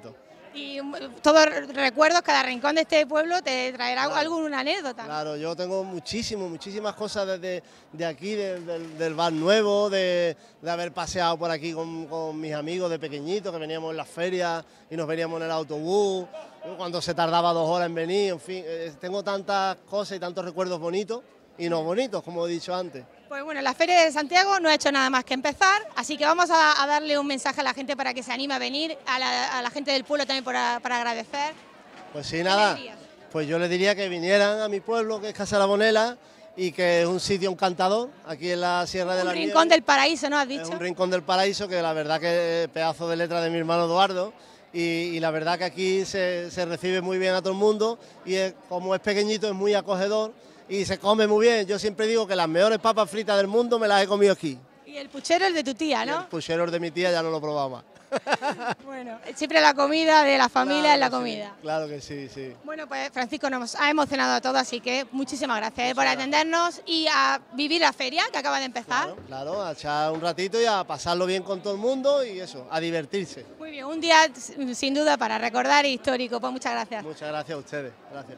Y todos recuerdos, cada rincón de este pueblo te traerá alguna anécdota. Claro, yo tengo muchísimas cosas de aquí, del bar nuevo, de haber paseado por aquí con mis amigos de pequeñitos, que veníamos en las ferias y nos veníamos en el autobús, cuando se tardaba 2 horas en venir, en fin, tengo tantas cosas y tantos recuerdos bonitos y no bonitos, como he dicho antes. Pues bueno, la Feria de Santiago no ha hecho nada más que empezar, así que vamos a darle un mensaje a la gente para que se anime a venir, a la gente del pueblo también para agradecer. Pues sí, nada, pues yo les diría que vinieran a mi pueblo, que es Casa La Bonela, y que es un sitio encantador, aquí en la Sierra de la Nieve. Un rincón del paraíso, ¿no has dicho? Es un rincón del paraíso, que la verdad que es pedazo de letra de mi hermano Eduardo, y la verdad que aquí se recibe muy bien a todo el mundo, y como es pequeñito es muy acogedor, y se come muy bien. Yo siempre digo que las mejores papas fritas del mundo me las he comido aquí. Y el puchero es de tu tía, ¿no? Y el puchero de mi tía ya no lo he probado más. Bueno, siempre la comida de la familia Claro es la sí, comida. claro que sí, sí. Bueno, pues Francisco nos ha emocionado a todos, así que muchísimas gracias por atendernos y a vivir la feria que acaba de empezar. Claro, a echar un ratito y a pasarlo bien con todo el mundo y eso, a divertirse. Muy bien, un día sin duda para recordar histórico, pues muchas gracias. Muchas gracias a ustedes, gracias.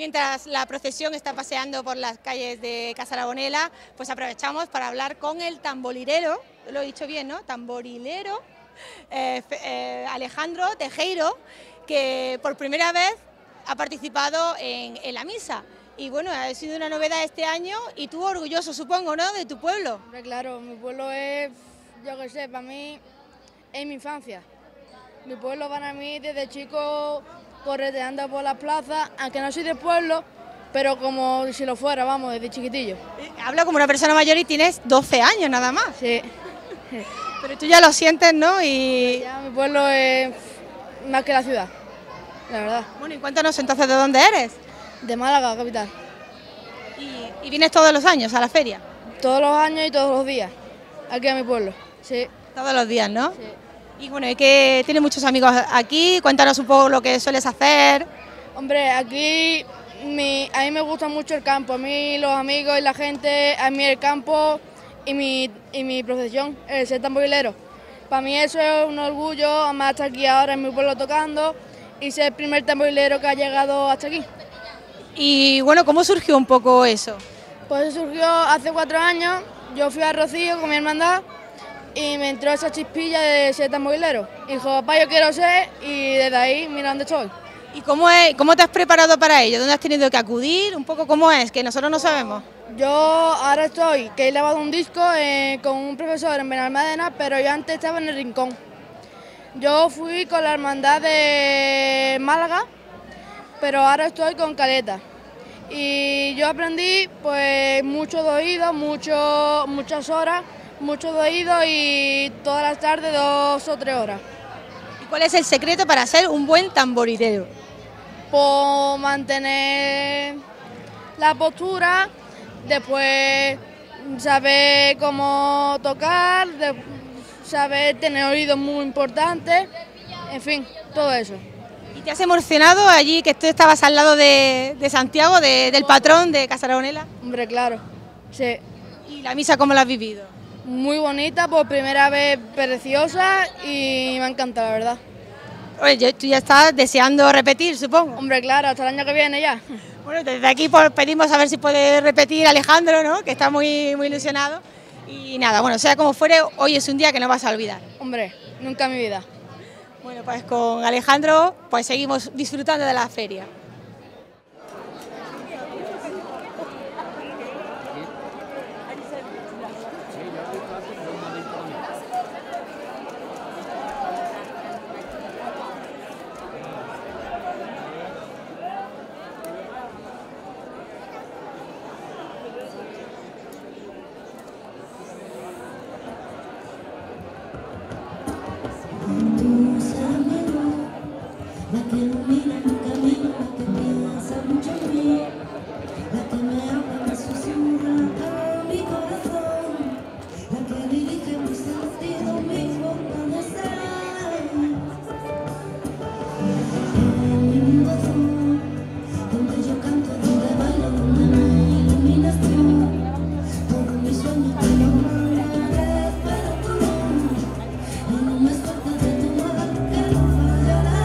mientras la procesión está paseando por las calles de Casaragonela, pues aprovechamos para hablar con el tamborilero, lo he dicho bien, ¿no? Tamborilero Alejandro Tejero, que por primera vez ha participado en la misa. Y bueno, ha sido una novedad este año y tú orgulloso, supongo, ¿no?, de tu pueblo. Hombre, claro, mi pueblo es, yo qué sé, para mí es mi infancia. Mi pueblo para mí desde chico correteando por las plazas, aunque no soy del pueblo, pero como si lo fuera, vamos, desde chiquitillo. Habla como una persona mayor y tienes 12 años nada más. Sí. Pero tú ya lo sientes, ¿no? Y Ya mi pueblo es más que la ciudad, la verdad. bueno, y cuéntanos entonces de dónde eres. De Málaga, capital. ¿Y vienes todos los años a la feria? Todos los años y todos los días, aquí a mi pueblo, sí. Todos los días, ¿no? Sí. Y bueno, y que tienes muchos amigos aquí, cuéntanos un poco lo que sueles hacer. Hombre, aquí a mí me gusta mucho el campo, a mí los amigos y la gente, a mí el campo y mi profesión, el ser tamborilero. Para mí eso es un orgullo, además estar aquí ahora en mi pueblo tocando y ser el primer tamborilero que ha llegado hasta aquí. Y bueno, ¿cómo surgió un poco eso? Pues surgió hace 4 años, yo fui a Rocío con mi hermandad y me entró esa chispilla de ser tamborilero. Y dijo, papá, yo quiero ser, y desde ahí, mira dónde estoy. ¿Y cómo te has preparado para ello? ¿Dónde has tenido que acudir? Un poco cómo es, que nosotros no sabemos. Yo ahora estoy, que he grabado un disco con un profesor en Benalmádena, pero yo antes estaba en el Rincón. Yo fui con la hermandad de Málaga, pero ahora estoy con Caleta. Y yo aprendí pues mucho de oído, muchas horas, mucho de oído y todas las tardes 2 o 3 horas. ¿Y cuál es el secreto para ser un buen tamborilero? Por mantener la postura, después saber cómo tocar, saber tener oídos muy importantes, en fin, todo eso. ¿Y te has emocionado allí que tú estabas al lado de Santiago, del patrón de Casaragonela? Hombre, claro, sí. ¿Y la misa cómo la has vivido? Muy bonita, por primera vez preciosa y me ha encantado, la verdad. Oye, tú ya estás deseando repetir, supongo. Hombre, claro, hasta el año que viene ya. Bueno, desde aquí pues, pedimos a ver si puede repetir Alejandro, ¿no?, que está muy, muy ilusionado. Y nada, bueno, sea como fuere, hoy es un día que no vas a olvidar. Hombre, nunca en mi vida. Bueno, pues con Alejandro pues seguimos disfrutando de la feria. La que ilumina mi camino, la que piensa mucho en mí, la que me habla, me susurra a mi corazón, la que dirige mi sentido, mi forma de ser. En mi mundo azul, donde yo canto, donde bailo, donde me iluminas tú, todo mi sueño te lo mandaré, pero tú no, y no me suelta de tu mano que no fallará.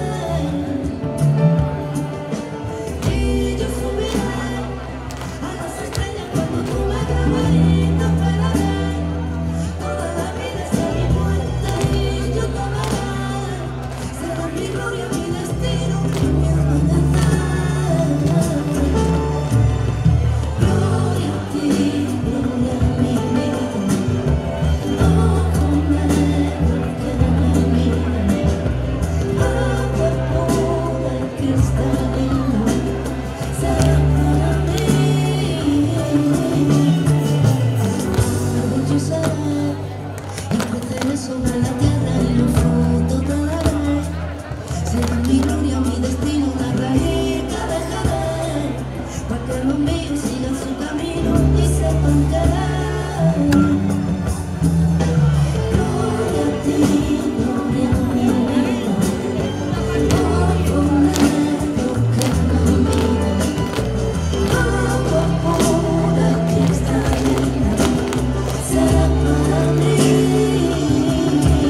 Y yo subiré a las estrellas cuando tú me llames y te esperaré. Toda la vida será mi muerte y yo te amaré. Será mi gloria, mi destino, mi amanecer. Gloria a ti, gloria a mi vida. Ojo negro que me mira, agua pura y cristalina, será para mí. Todo yo seré, y creceré sobre la tierra y los frutos te daré. Será mi gloria, mi destino, la raíz que dejaré, para que los míos sigan su camino y sepan querer. Gloria a ti, gloria a mi vida. Ojo negro que me mira, agua pura y cristalina, será para mí.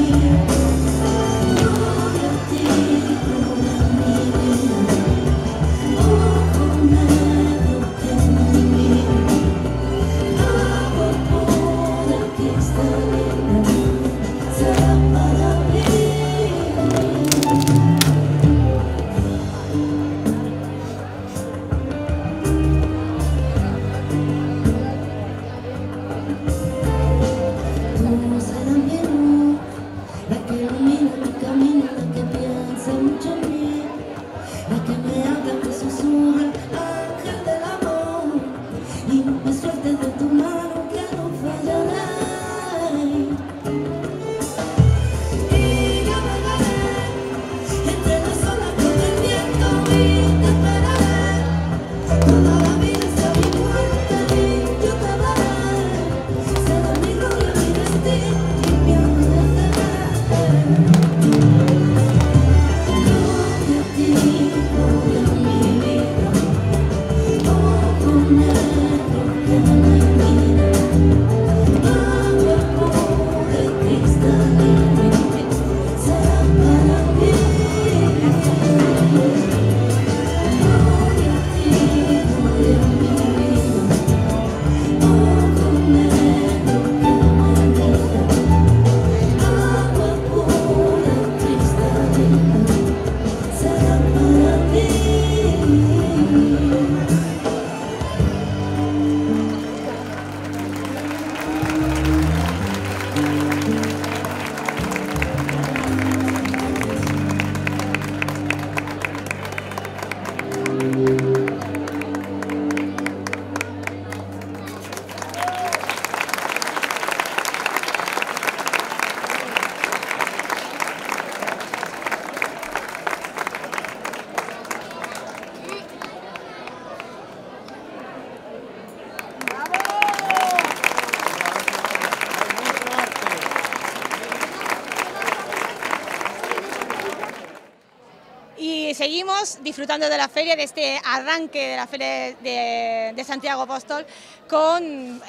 seguimos disfrutando de la feria, de este arranque de la feria de Santiago Apóstol con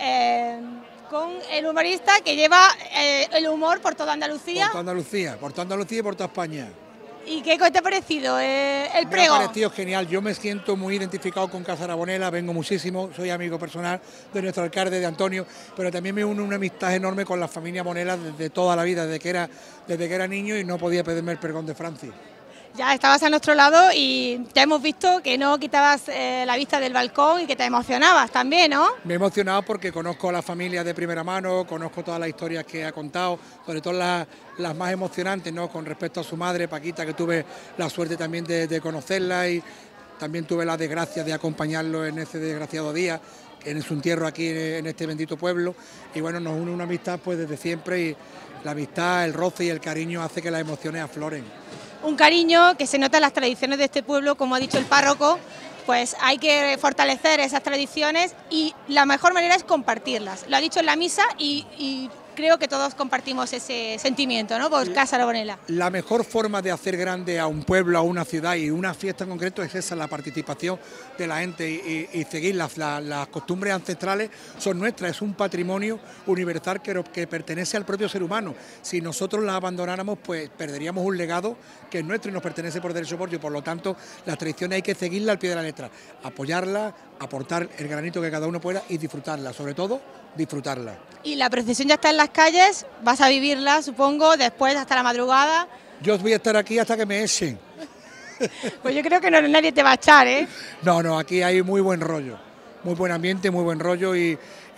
el humorista que lleva el humor por toda Andalucía. Por toda Andalucía y por toda España. ¿Y qué te ha parecido el pregón? Me ha parecido genial, yo me siento muy identificado con Casa Rabonela, vengo muchísimo, soy amigo personal de nuestro alcalde, de Antonio, pero también me une una amistad enorme con la familia Monela desde toda la vida, desde que era niño y no podía perderme el pregón de Francis. Ya estabas a nuestro lado y te hemos visto que no quitabas la vista del balcón y que te emocionabas también, ¿no? Me he emocionado porque conozco a la familia de primera mano, conozco todas las historias que ha contado, sobre todo las más emocionantes, ¿no? Con respecto a su madre, Paquita, que tuve la suerte también de conocerla y también tuve la desgracia de acompañarlo en ese desgraciado día, en su entierro aquí en este bendito pueblo. Y bueno, nos une una amistad pues desde siempre y la amistad, el roce y el cariño hace que las emociones afloren. Un cariño que se nota en las tradiciones de este pueblo, como ha dicho el párroco, pues hay que fortalecer esas tradiciones y la mejor manera es compartirlas. Lo ha dicho en la misa y creo que todos compartimos ese sentimiento, ¿no? Por Casa Rabonela. La mejor forma de hacer grande a un pueblo, a una ciudad y una fiesta en concreto es esa, la participación de la gente y seguir las costumbres ancestrales son nuestras, es un patrimonio universal que pertenece al propio ser humano. Si nosotros las abandonáramos, pues perderíamos un legado que es nuestro y nos pertenece por derecho propio. Por lo tanto, las tradiciones hay que seguirlas al pie de la letra, apoyarlas, aportar el granito que cada uno pueda y disfrutarlas, sobre todo disfrutarlas. Y la procesión ya está en las calles, vas a vivirla, supongo, después hasta la madrugada. Yo voy a estar aquí hasta que me echen. Pues yo creo que nadie te va a echar, ¿eh? No, aquí hay muy buen rollo, muy buen ambiente, muy buen rollo y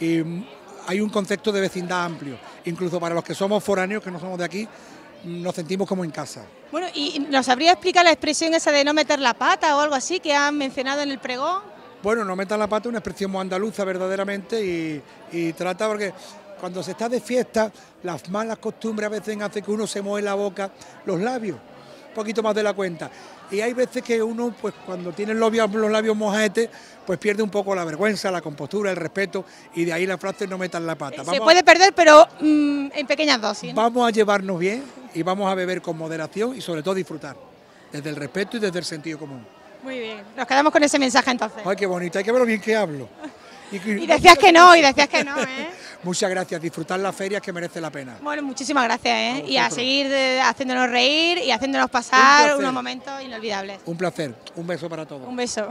hay un concepto de vecindad amplio. Incluso para los que somos foráneos, que no somos de aquí, nos sentimos como en casa. Bueno, ¿y nos sabría explicar la expresión esa de no meter la pata o algo así que han mencionado en el pregón? Bueno, no metan la pata es una expresión muy andaluza verdaderamente y trata porque cuando se está de fiesta las malas costumbres a veces hacen que uno se moje la boca, los labios, un poquito más de la cuenta. Y hay veces que uno, pues cuando tiene los labios mojaetes, pues pierde un poco la vergüenza, la compostura, el respeto y de ahí la frase no metan la pata. Se puede perder, pero en pequeñas dosis, ¿no? Vamos a llevarnos bien y vamos a beber con moderación y sobre todo disfrutar, desde el respeto y desde el sentido común. Muy bien, nos quedamos con ese mensaje entonces. Ay, qué bonito, hay que ver lo bien que hablo. Y decías que no, ¿eh? Muchas gracias, disfrutar las ferias que merece la pena. Bueno, muchísimas gracias, ¿eh? Y a seguir haciéndonos reír y haciéndonos pasar unos momentos inolvidables. Un placer, un beso para todos. Un beso.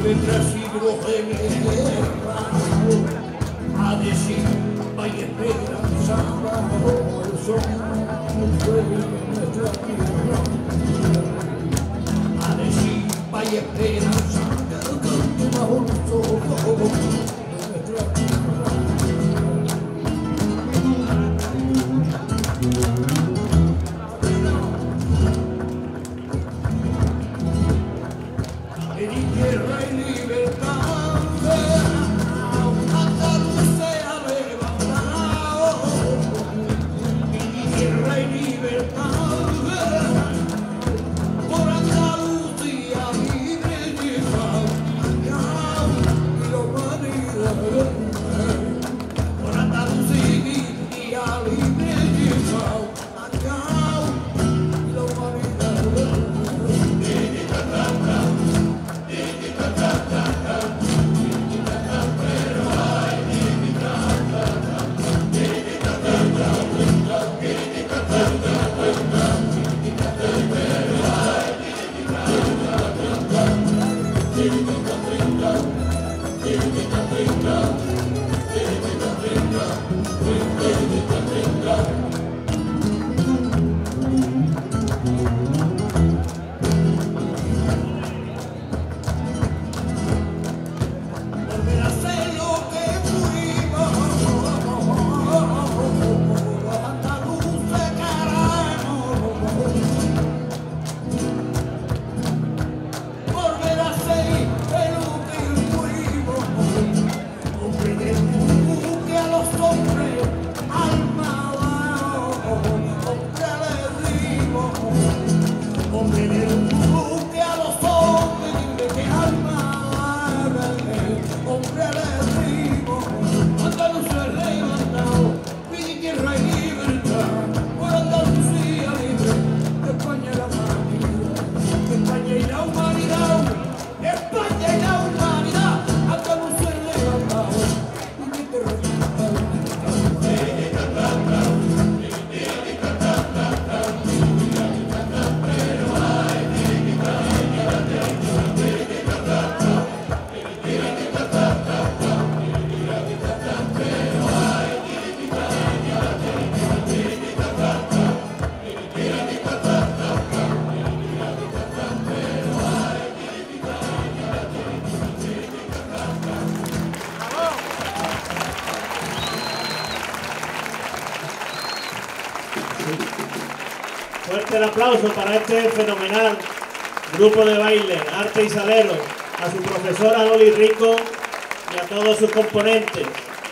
Fuerte el aplauso para este fenomenal grupo de baile, Arte y Salero, a su profesora Loli Rico y a todos sus componentes.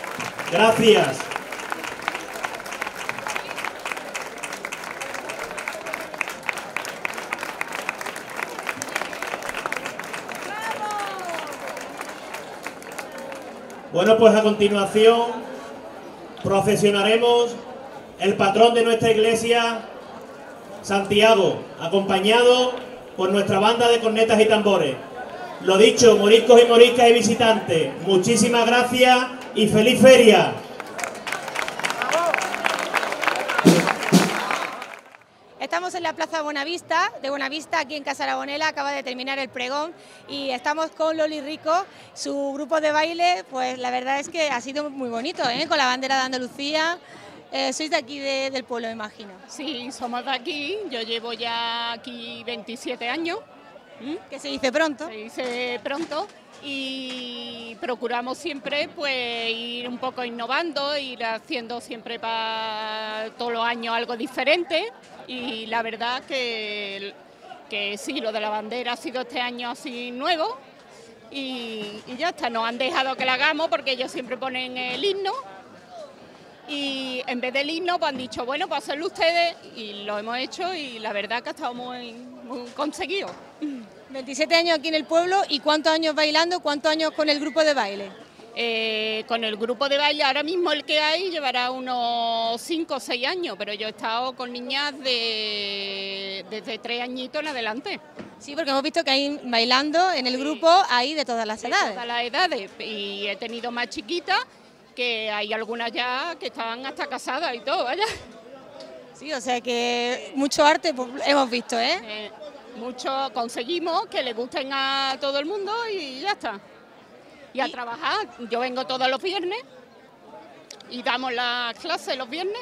Gracias. Bueno, pues a continuación procesionaremos el patrón de nuestra iglesia, Santiago, acompañado por nuestra banda de cornetas y tambores. Lo dicho, moriscos y moriscas y visitantes, muchísimas gracias y feliz feria. Estamos en la Plaza Buenavista, aquí en Casa Aragonela, acaba de terminar el pregón y estamos con Loli Rico, su grupo de baile, pues la verdad es que ha sido muy bonito, con la bandera de Andalucía. Sois de aquí del pueblo, me imagino. Sí, somos de aquí, yo llevo ya aquí 27 años. Que se dice pronto. Se dice pronto y procuramos siempre pues ir un poco innovando, ir haciendo siempre para todos los años algo diferente y la verdad que sí, lo de la bandera ha sido este año así nuevo y ya está, nos han dejado que la hagamos porque ellos siempre ponen el himno. Y en vez del himno pues han dicho, bueno, pues hacerlo ustedes y lo hemos hecho y la verdad que ha estado muy conseguido. 27 años aquí en el pueblo y ¿cuántos años bailando? ¿Cuántos años con el grupo de baile? Con el grupo de baile ahora mismo el que hay llevará unos 5 o 6 años, pero yo he estado con niñas desde 3 añitos en adelante. Sí, porque hemos visto que hay bailando en el grupo ahí de todas las edades. De todas las edades y he tenido más chiquitas, que hay algunas ya que están hasta casadas y todo, vaya. Sí, o sea que mucho arte pues, hemos visto, ¿eh? mucho conseguimos que le gusten a todo el mundo y ya está. Y a trabajar. Yo vengo todos los viernes y damos las clases los viernes.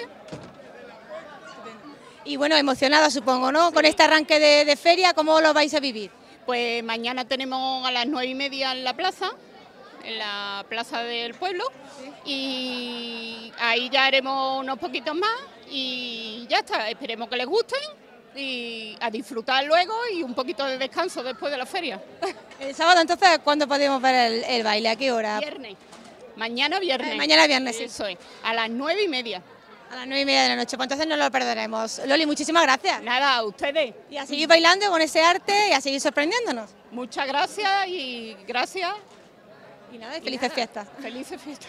Y bueno, emocionada supongo, ¿no? Con este arranque de feria, ¿cómo lo vais a vivir? Pues mañana tenemos a las 9:30 en la plaza del pueblo, y ahí ya haremos unos poquitos más y ya está. Esperemos que les gusten y a disfrutar luego y un poquito de descanso después de la feria. El sábado entonces, ¿cuándo podemos ver el baile? ¿A qué hora? Viernes. Mañana viernes. Mañana viernes, sí. Eso es, a las 9:30. A las 9:30 de la noche, pues entonces no lo perderemos. Loli, muchísimas gracias. Nada, a ustedes. Y a seguir bailando con ese arte y a seguir sorprendiéndonos. Muchas gracias y gracias. Y nada, y felices fiestas. Felices fiestas.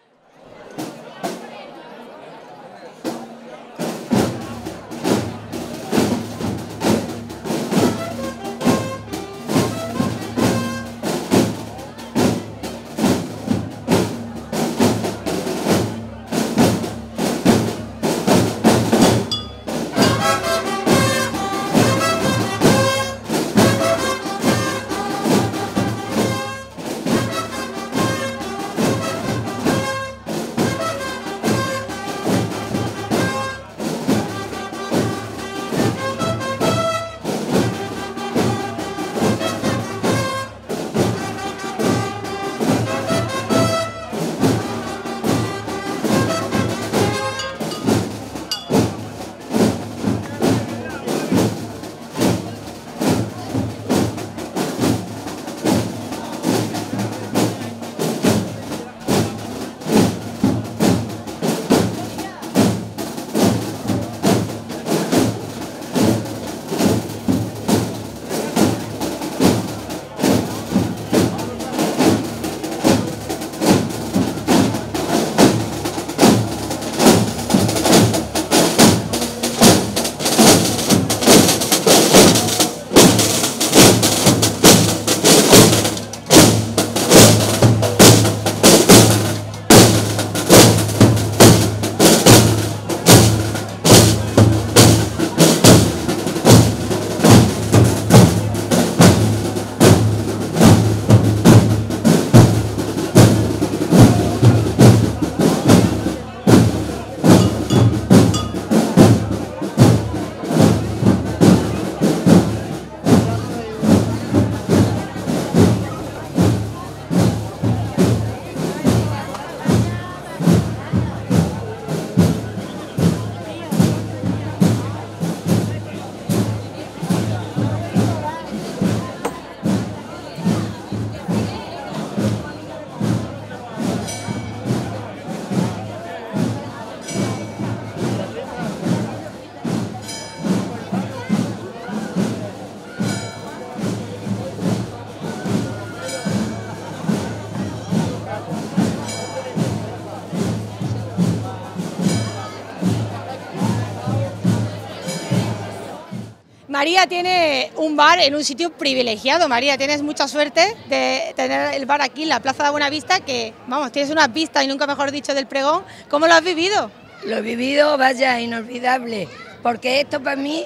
María tiene un bar en un sitio privilegiado. María, tienes mucha suerte de tener el bar aquí en la Plaza de Buenavista, que, vamos, tienes unas vistas, y nunca mejor dicho, del pregón. ¿Cómo lo has vivido? Lo he vivido, vaya, inolvidable, porque esto para mí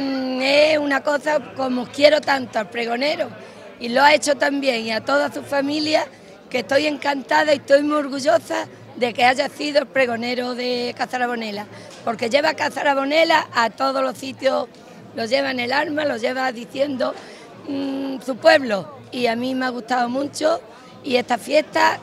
es una cosa como quiero tanto al pregonero, y lo ha hecho también, y a toda su familia, que estoy encantada y estoy muy orgullosa de que haya sido el pregonero de Cazarabonela, porque lleva a Cazarabonela a todos los sitios, lo lleva en el alma, lo lleva diciendo su pueblo, y a mí me ha gustado mucho, y esta fiesta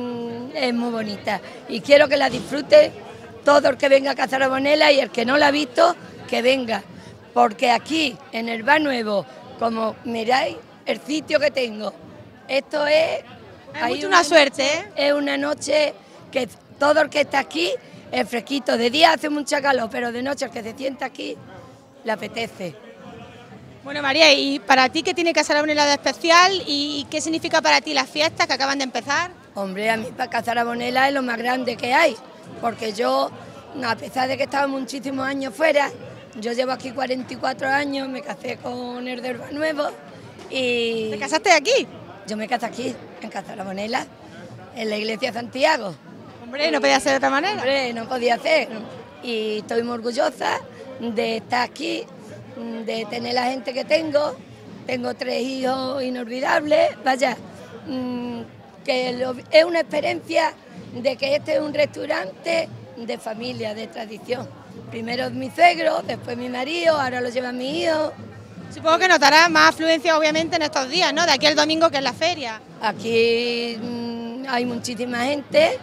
es muy bonita, y quiero que la disfrute todo el que venga a Cazarabonela, y el que no la ha visto, que venga, porque aquí, en el Bar Nuevo, como miráis el sitio que tengo, esto es... Hay una suerte, ¿eh? Es una noche que todo el que está aquí es fresquito. De día hace mucha calor, pero de noche el que se sienta aquí le apetece. Bueno, María, ¿y para ti qué tiene Cazarabonela de especial y qué significa para ti las fiestas que acaban de empezar? Hombre, a mí para Cazarabonela es lo más grande que hay, porque yo, a pesar de que estaba muchísimos años fuera, yo llevo aquí 44 años, me casé con el del Bar Nuevo y... ¿Te casaste aquí? Yo me casé aquí, en Cazarabonela, en la iglesia de Santiago. Hombre, no podía ser de otra manera. Hombre, no podía ser. Y estoy muy orgullosa de estar aquí de tener la gente que tengo 3 hijos inolvidables, vaya, es una experiencia de que este es un restaurante de familia, de tradición. Primero mi suegro, después mi marido, ahora lo lleva mi hijo. Supongo que notarás más afluencia obviamente en estos días, ¿no? De aquí al domingo, que es la feria. Aquí hay muchísima gente,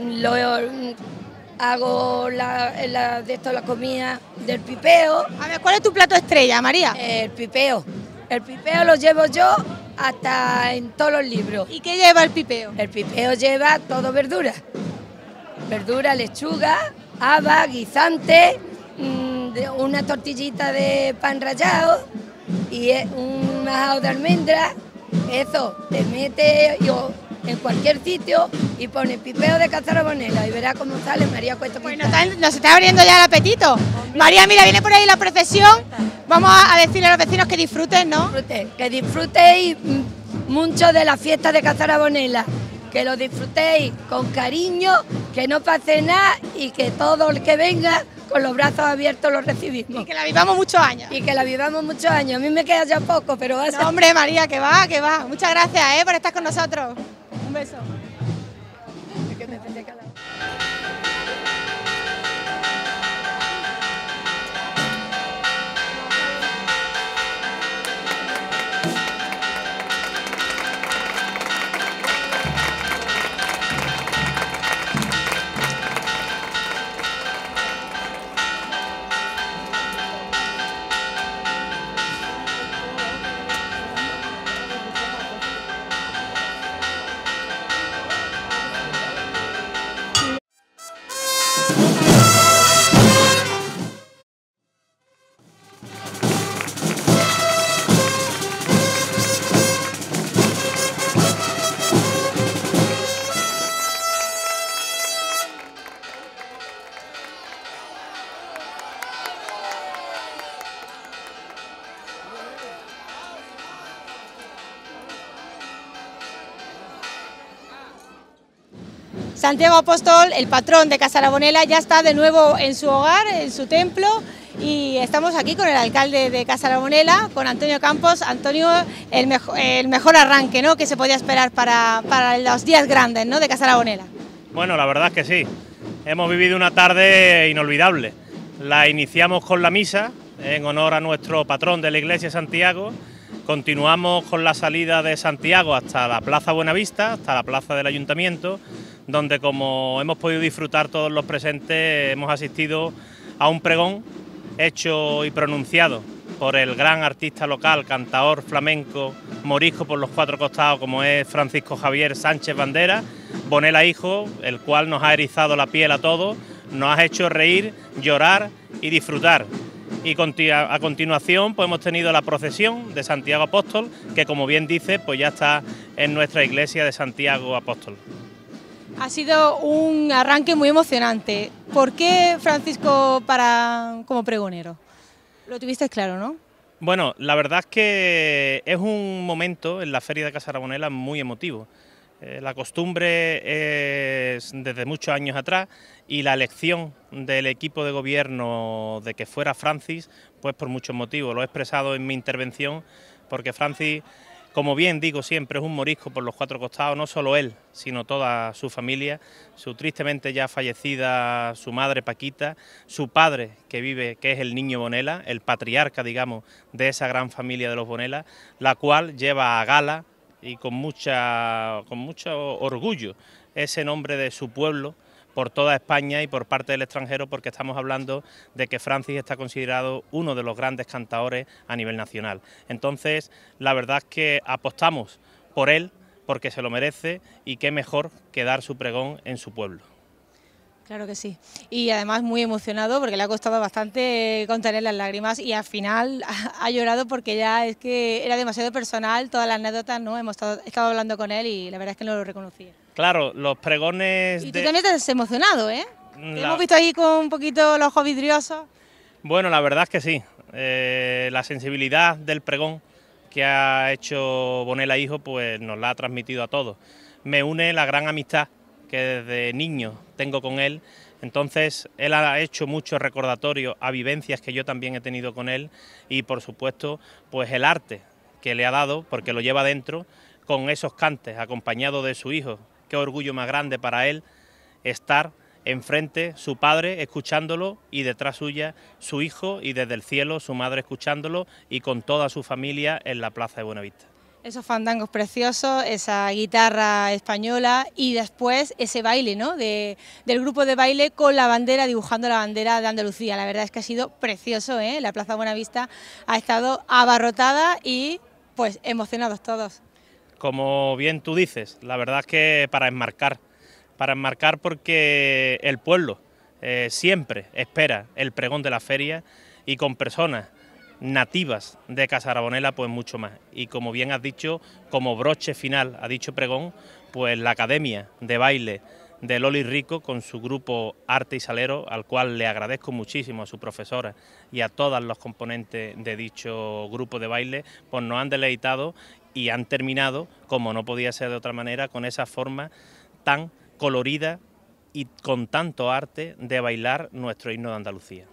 hago la comida del pipeo. A ver, ¿cuál es tu plato estrella, María? El pipeo lo llevo yo hasta en todos los libros. ¿Y qué lleva el pipeo? El pipeo lleva todo verdura, lechuga, habas, guisante, una tortillita de pan rallado y un majado de almendra. Eso te mete en cualquier sitio y pone pipeo de Casarabonela y verás cómo sale María Cuesta. Pues nos está abriendo ya el apetito. Hombre. María, mira, viene por ahí la procesión. Vamos a decirle a los vecinos que disfruten, ¿no? Que disfrutéis mucho de la fiesta de Casarabonela, que lo disfrutéis con cariño, que no pase nada y que todo el que venga con los brazos abiertos lo recibimos. Y que la vivamos muchos años. A mí me queda ya poco, pero va a ser... No, hombre, María, que va. Muchas gracias, por estar con nosotros. Un beso. Santiago Apóstol, el patrón de Casarabonela, ya está de nuevo en su hogar, en su templo, y estamos aquí con el alcalde de Casarabonela, con Antonio Campos. Antonio, el mejor arranque, ¿no?, que se podía esperar para los días grandes, ¿no?, de Casarabonela. Bueno, la verdad es que sí, hemos vivido una tarde inolvidable. La iniciamos con la misa en honor a nuestro patrón de la iglesia, Santiago. Continuamos con la salida de Santiago hasta la Plaza Buenavista, hasta la plaza del Ayuntamiento, donde, como hemos podido disfrutar todos los presentes, hemos asistido a un pregón hecho y pronunciado por el gran artista local, cantaor flamenco, morisco por los 4 costados, como es Francisco Javier Sánchez Bandera, Bonela Hijo, el cual nos ha erizado la piel a todos, nos ha hecho reír, llorar y disfrutar. Y a continuación pues hemos tenido la procesión de Santiago Apóstol, que, como bien dice, pues ya está en nuestra iglesia de Santiago Apóstol. Ha sido un arranque muy emocionante. ¿Por qué Francisco como pregonero? Lo tuviste claro, ¿no? Bueno, la verdad es que es un momento en la Feria de Casarabonela muy emotivo. La costumbre es desde muchos años atrás, y la elección del equipo de gobierno de que fuera Francis, pues por muchos motivos. Lo he expresado en mi intervención, porque Francis, como bien digo siempre, es un morisco por los 4 costados, no solo él, sino toda su familia, su tristemente ya fallecida su madre Paquita, su padre que vive, que es el niño Bonela, el patriarca, digamos, de esa gran familia de los Bonela, la cual lleva a gala y con mucho orgullo ese nombre de su pueblo por toda España y por parte del extranjero, porque estamos hablando de que Francis está considerado uno de los grandes cantaores a nivel nacional. Entonces, la verdad es que apostamos por él, porque se lo merece, y qué mejor que dar su pregón en su pueblo. Claro que sí, y además muy emocionado porque le ha costado bastante contener las lágrimas, y al final ha llorado porque ya es que era demasiado personal todas las anécdotas, ¿no? Hemos estado hablando con él y la verdad es que no lo reconocía. Claro, los pregones... Y tú también te has emocionado, ¿eh? Te hemos visto ahí con un poquito los ojos vidriosos. Bueno, la verdad es que sí, la sensibilidad del pregón que ha hecho Bonela Hijo pues nos la ha transmitido a todos. Me une la gran amistad que desde niño tengo con él, Entonces, él ha hecho mucho recordatorio a vivencias que yo también he tenido con él y, por supuesto, pues el arte que le ha dado, porque lo lleva dentro, con esos cantes, acompañado de su hijo. Qué orgullo más grande para él estar enfrente, su padre escuchándolo y detrás suya su hijo y desde el cielo su madre escuchándolo y con toda su familia en la Plaza de Buenavista. Esos fandangos preciosos, esa guitarra española y después ese baile, ¿no? Del grupo de baile con la bandera, dibujando la bandera de Andalucía. La verdad es que ha sido precioso, ¿eh? La Plaza Buenavista ha estado abarrotada y pues emocionados todos. Como bien tú dices, la verdad es que para enmarcar porque el pueblo siempre espera el pregón de la feria y con personas nativas de Casa Aragonela pues mucho más. Y como bien has dicho, como broche final a dicho pregón, pues la Academia de Baile de Loli Rico con su grupo Arte y Salero, al cual le agradezco muchísimo a su profesora y a todos los componentes de dicho grupo de baile, pues nos han deleitado y han terminado, como no podía ser de otra manera, con esa forma tan colorida y con tanto arte de bailar nuestro himno de Andalucía.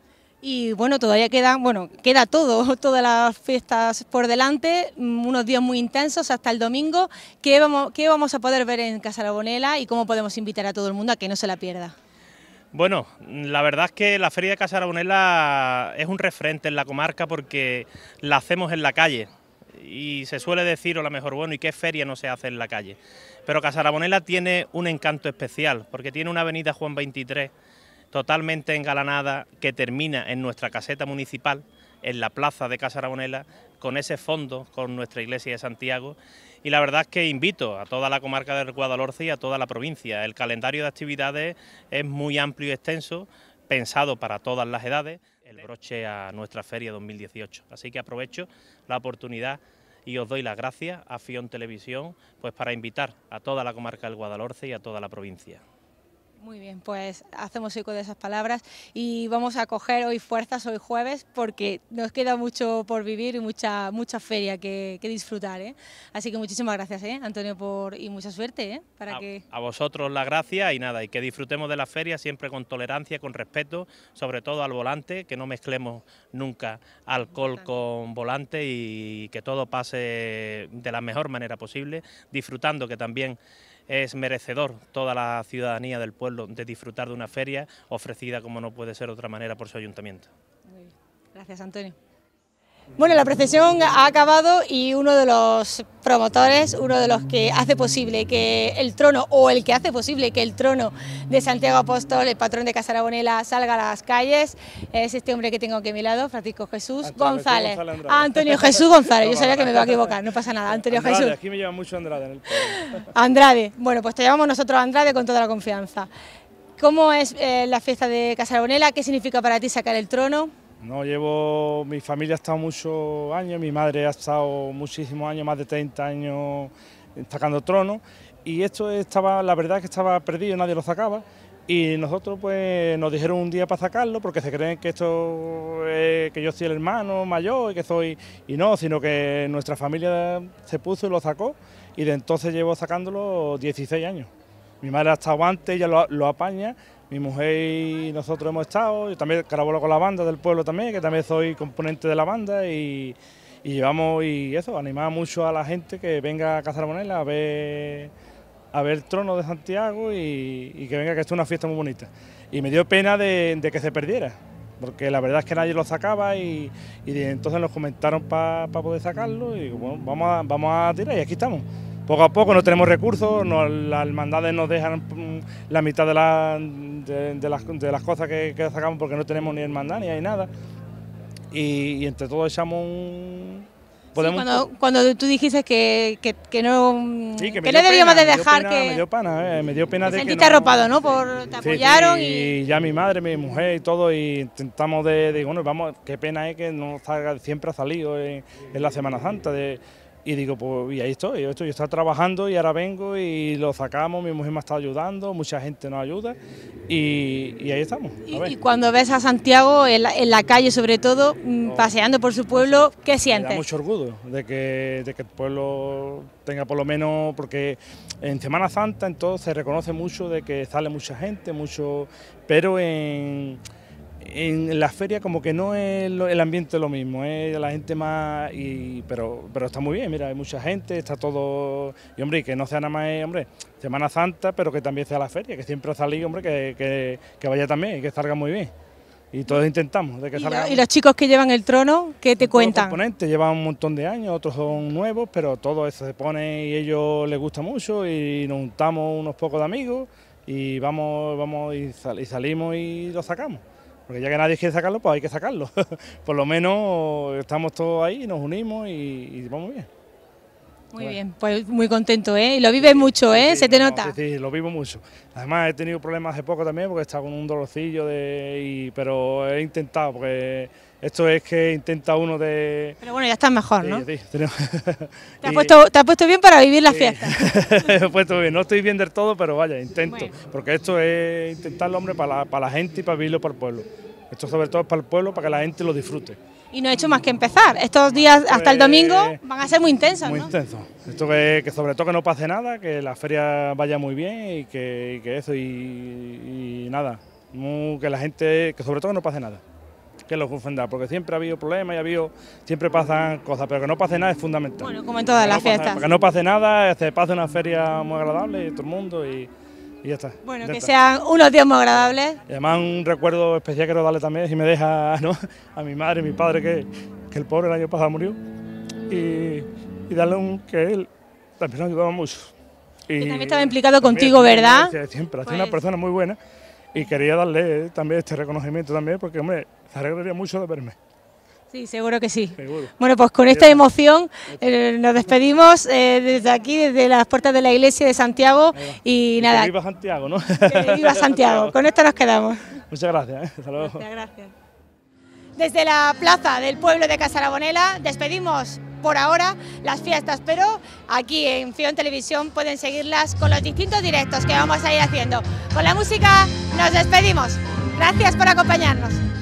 Y bueno, todavía queda todas las fiestas por delante, unos días muy intensos hasta el domingo. ¿Qué vamos a poder ver en Casa Aragonela y cómo podemos invitar a todo el mundo a que no se la pierda? Bueno, la verdad es que la Feria de Casa Aragonela es un referente en la comarca porque la hacemos en la calle y se suele decir, o la mejor, bueno, ¿y qué feria no se hace en la calle? Pero Casa Aragonela tiene un encanto especial porque tiene una avenida Juan 23 totalmente engalanada que termina en nuestra caseta municipal, en la plaza de Casa Aragonela, con ese fondo, con nuestra iglesia de Santiago. Y la verdad es que invito a toda la comarca del Guadalhorce y a toda la provincia. El calendario de actividades es muy amplio y extenso, pensado para todas las edades, el broche a nuestra feria 2018. Así que aprovecho la oportunidad y os doy las gracias a Fion Televisión pues para invitar a toda la comarca del Guadalhorce y a toda la provincia. Muy bien, pues hacemos eco de esas palabras y vamos a coger hoy fuerzas, hoy jueves, porque nos queda mucho por vivir y mucha feria que disfrutar, ¿eh? Así que muchísimas gracias, Antonio, y mucha suerte, A vosotros las gracias y nada, y que disfrutemos de la feria siempre con tolerancia, con respeto, sobre todo al volante, que no mezclemos nunca alcohol con volante y que todo pase de la mejor manera posible, disfrutando, que también es merecedor toda la ciudadanía del pueblo de disfrutar de una feria ofrecida como no puede ser de otra manera por su ayuntamiento. Muy bien. Gracias, Antonio. Bueno, la procesión ha acabado y uno de los promotores, uno de los que hace posible que el trono, o el que hace posible que el trono de Santiago Apóstol, el patrón de Casa Aragonela, salga a las calles, es este hombre que tengo aquí a mi lado, Francisco Jesús González. Antonio Jesús González, yo sabía que me iba a equivocar, no pasa nada. Antonio Andrade, Jesús. aquí me lleva mucho Andrade en el pueblo. Andrade, bueno, pues te llamamos nosotros Andrade con toda la confianza. ¿Cómo es la fiesta de Casa Aragonela? ¿Qué significa para ti sacar el trono? No, mi familia ha estado muchos años, mi madre ha estado muchísimos años, más de 30 años sacando trono, y esto la verdad que estaba perdido, nadie lo sacaba, y nosotros pues nos dijeron un día para sacarlo, porque se creen que que yo soy el hermano mayor y no, sino que nuestra familia se puso y lo sacó, y de entonces llevo sacándolo 16 años. Mi madre ha estado antes, ella lo apaña. Mi mujer y nosotros hemos estado, yo también colaboro con la banda del pueblo también, que también soy componente de la banda y llevamos animar mucho a la gente que venga a Casa Aragonela a ver el trono de Santiago y que venga, que esto es una fiesta muy bonita. Y me dio pena de que se perdiera, porque la verdad es que nadie lo sacaba y entonces nos comentaron para poder sacarlo y bueno, vamos a tirar y aquí estamos. Poco a poco no tenemos recursos, las hermandades nos dejan la mitad de las cosas que sacamos porque no tenemos ni hermandad ni hay nada. Y entre todos echamos un... Sí, cuando tú dijiste que no debíamos de dejar que... Me dio pena de que sentiste arropado, ¿no? Te apoyaron y ya mi madre, mi mujer y todo, y intentamos bueno, qué pena es que no salga, siempre ha salido en la Semana Santa, Y digo, pues y ahí estoy, yo estaba trabajando y ahora vengo y lo sacamos, mi mujer me ha estado ayudando, mucha gente nos ayuda y ahí estamos. Y cuando ves a Santiago en la calle, sobre todo, paseando por su pueblo, ¿qué sientes? Me da mucho orgullo de que el pueblo tenga por lo menos, porque en Semana Santa entonces se reconoce mucho de que sale mucha gente, pero en la feria como que no es el ambiente lo mismo, es la gente más, pero está muy bien, mira, hay mucha gente, está todo, y hombre, que no sea nada más, hombre, Semana Santa, pero que también sea la feria, que siempre ha salido, hombre, que vaya también y que salga muy bien. Y todos intentamos de que salga. ¿Y los chicos que llevan el trono, qué te cuentan? Los componentes llevan un montón de años, otros son nuevos, pero todo eso se pone y a ellos les gusta mucho y nos juntamos unos pocos de amigos y vamos y salimos y lo sacamos. Porque ya que nadie quiere sacarlo, pues hay que sacarlo. Por lo menos estamos todos ahí, nos unimos y vamos bien. Muy bien, pues muy contento, ¿eh? Y lo vives mucho, ¿eh? Sí, Se te nota. Sí, lo vivo mucho. Además he tenido problemas hace poco también porque he estado con un dolorcillo, pero he intentado, porque esto es que intenta uno de... Pero bueno, ya estás mejor, ¿no? Sí, Te has puesto bien para vivir las fiestas. Me he puesto bien, no estoy bien del todo, pero vaya, intento. Bueno. Porque esto es intentarlo, hombre, para la gente y para vivirlo para el pueblo. Esto sobre todo es para el pueblo, para que la gente lo disfrute. Y no he hecho más que empezar. Estos días hasta el domingo van a ser muy intensos, muy ¿no? Intensos. Esto que sobre todo que no pase nada, que la feria vaya muy bien y que eso y nada. Que la gente, que sobre todo que no pase nada. Que los ofenda, porque siempre ha habido problemas siempre pasan cosas, pero que no pase nada es fundamental. Bueno, como en todas las fiestas. Para que no pase nada, se pase una feria muy agradable y todo el mundo y ya está. Bueno, que sean unos días muy agradables. Y además un recuerdo especial quiero darle también, si me deja, ¿no?, a mi madre y mi padre, que el pobre el año pasado murió, y darle que él también nos ayudaba mucho. Que también estaba implicado contigo, ¿verdad? Siempre, ha sido una persona muy buena y quería darle también este reconocimiento también, porque, hombre, se alegraría mucho de verme. Sí, seguro que sí. Seguro. Bueno, pues con esta emoción nos despedimos desde aquí, desde las puertas de la iglesia de Santiago y nada. Que viva Santiago, ¿no? Que viva Santiago. Con esto nos quedamos. Muchas gracias. Hasta luego. Gracias. Desde la plaza del pueblo de Casarabonela despedimos por ahora las fiestas, pero aquí en Fion Televisión pueden seguirlas con los distintos directos que vamos a ir haciendo. Con la música nos despedimos. Gracias por acompañarnos.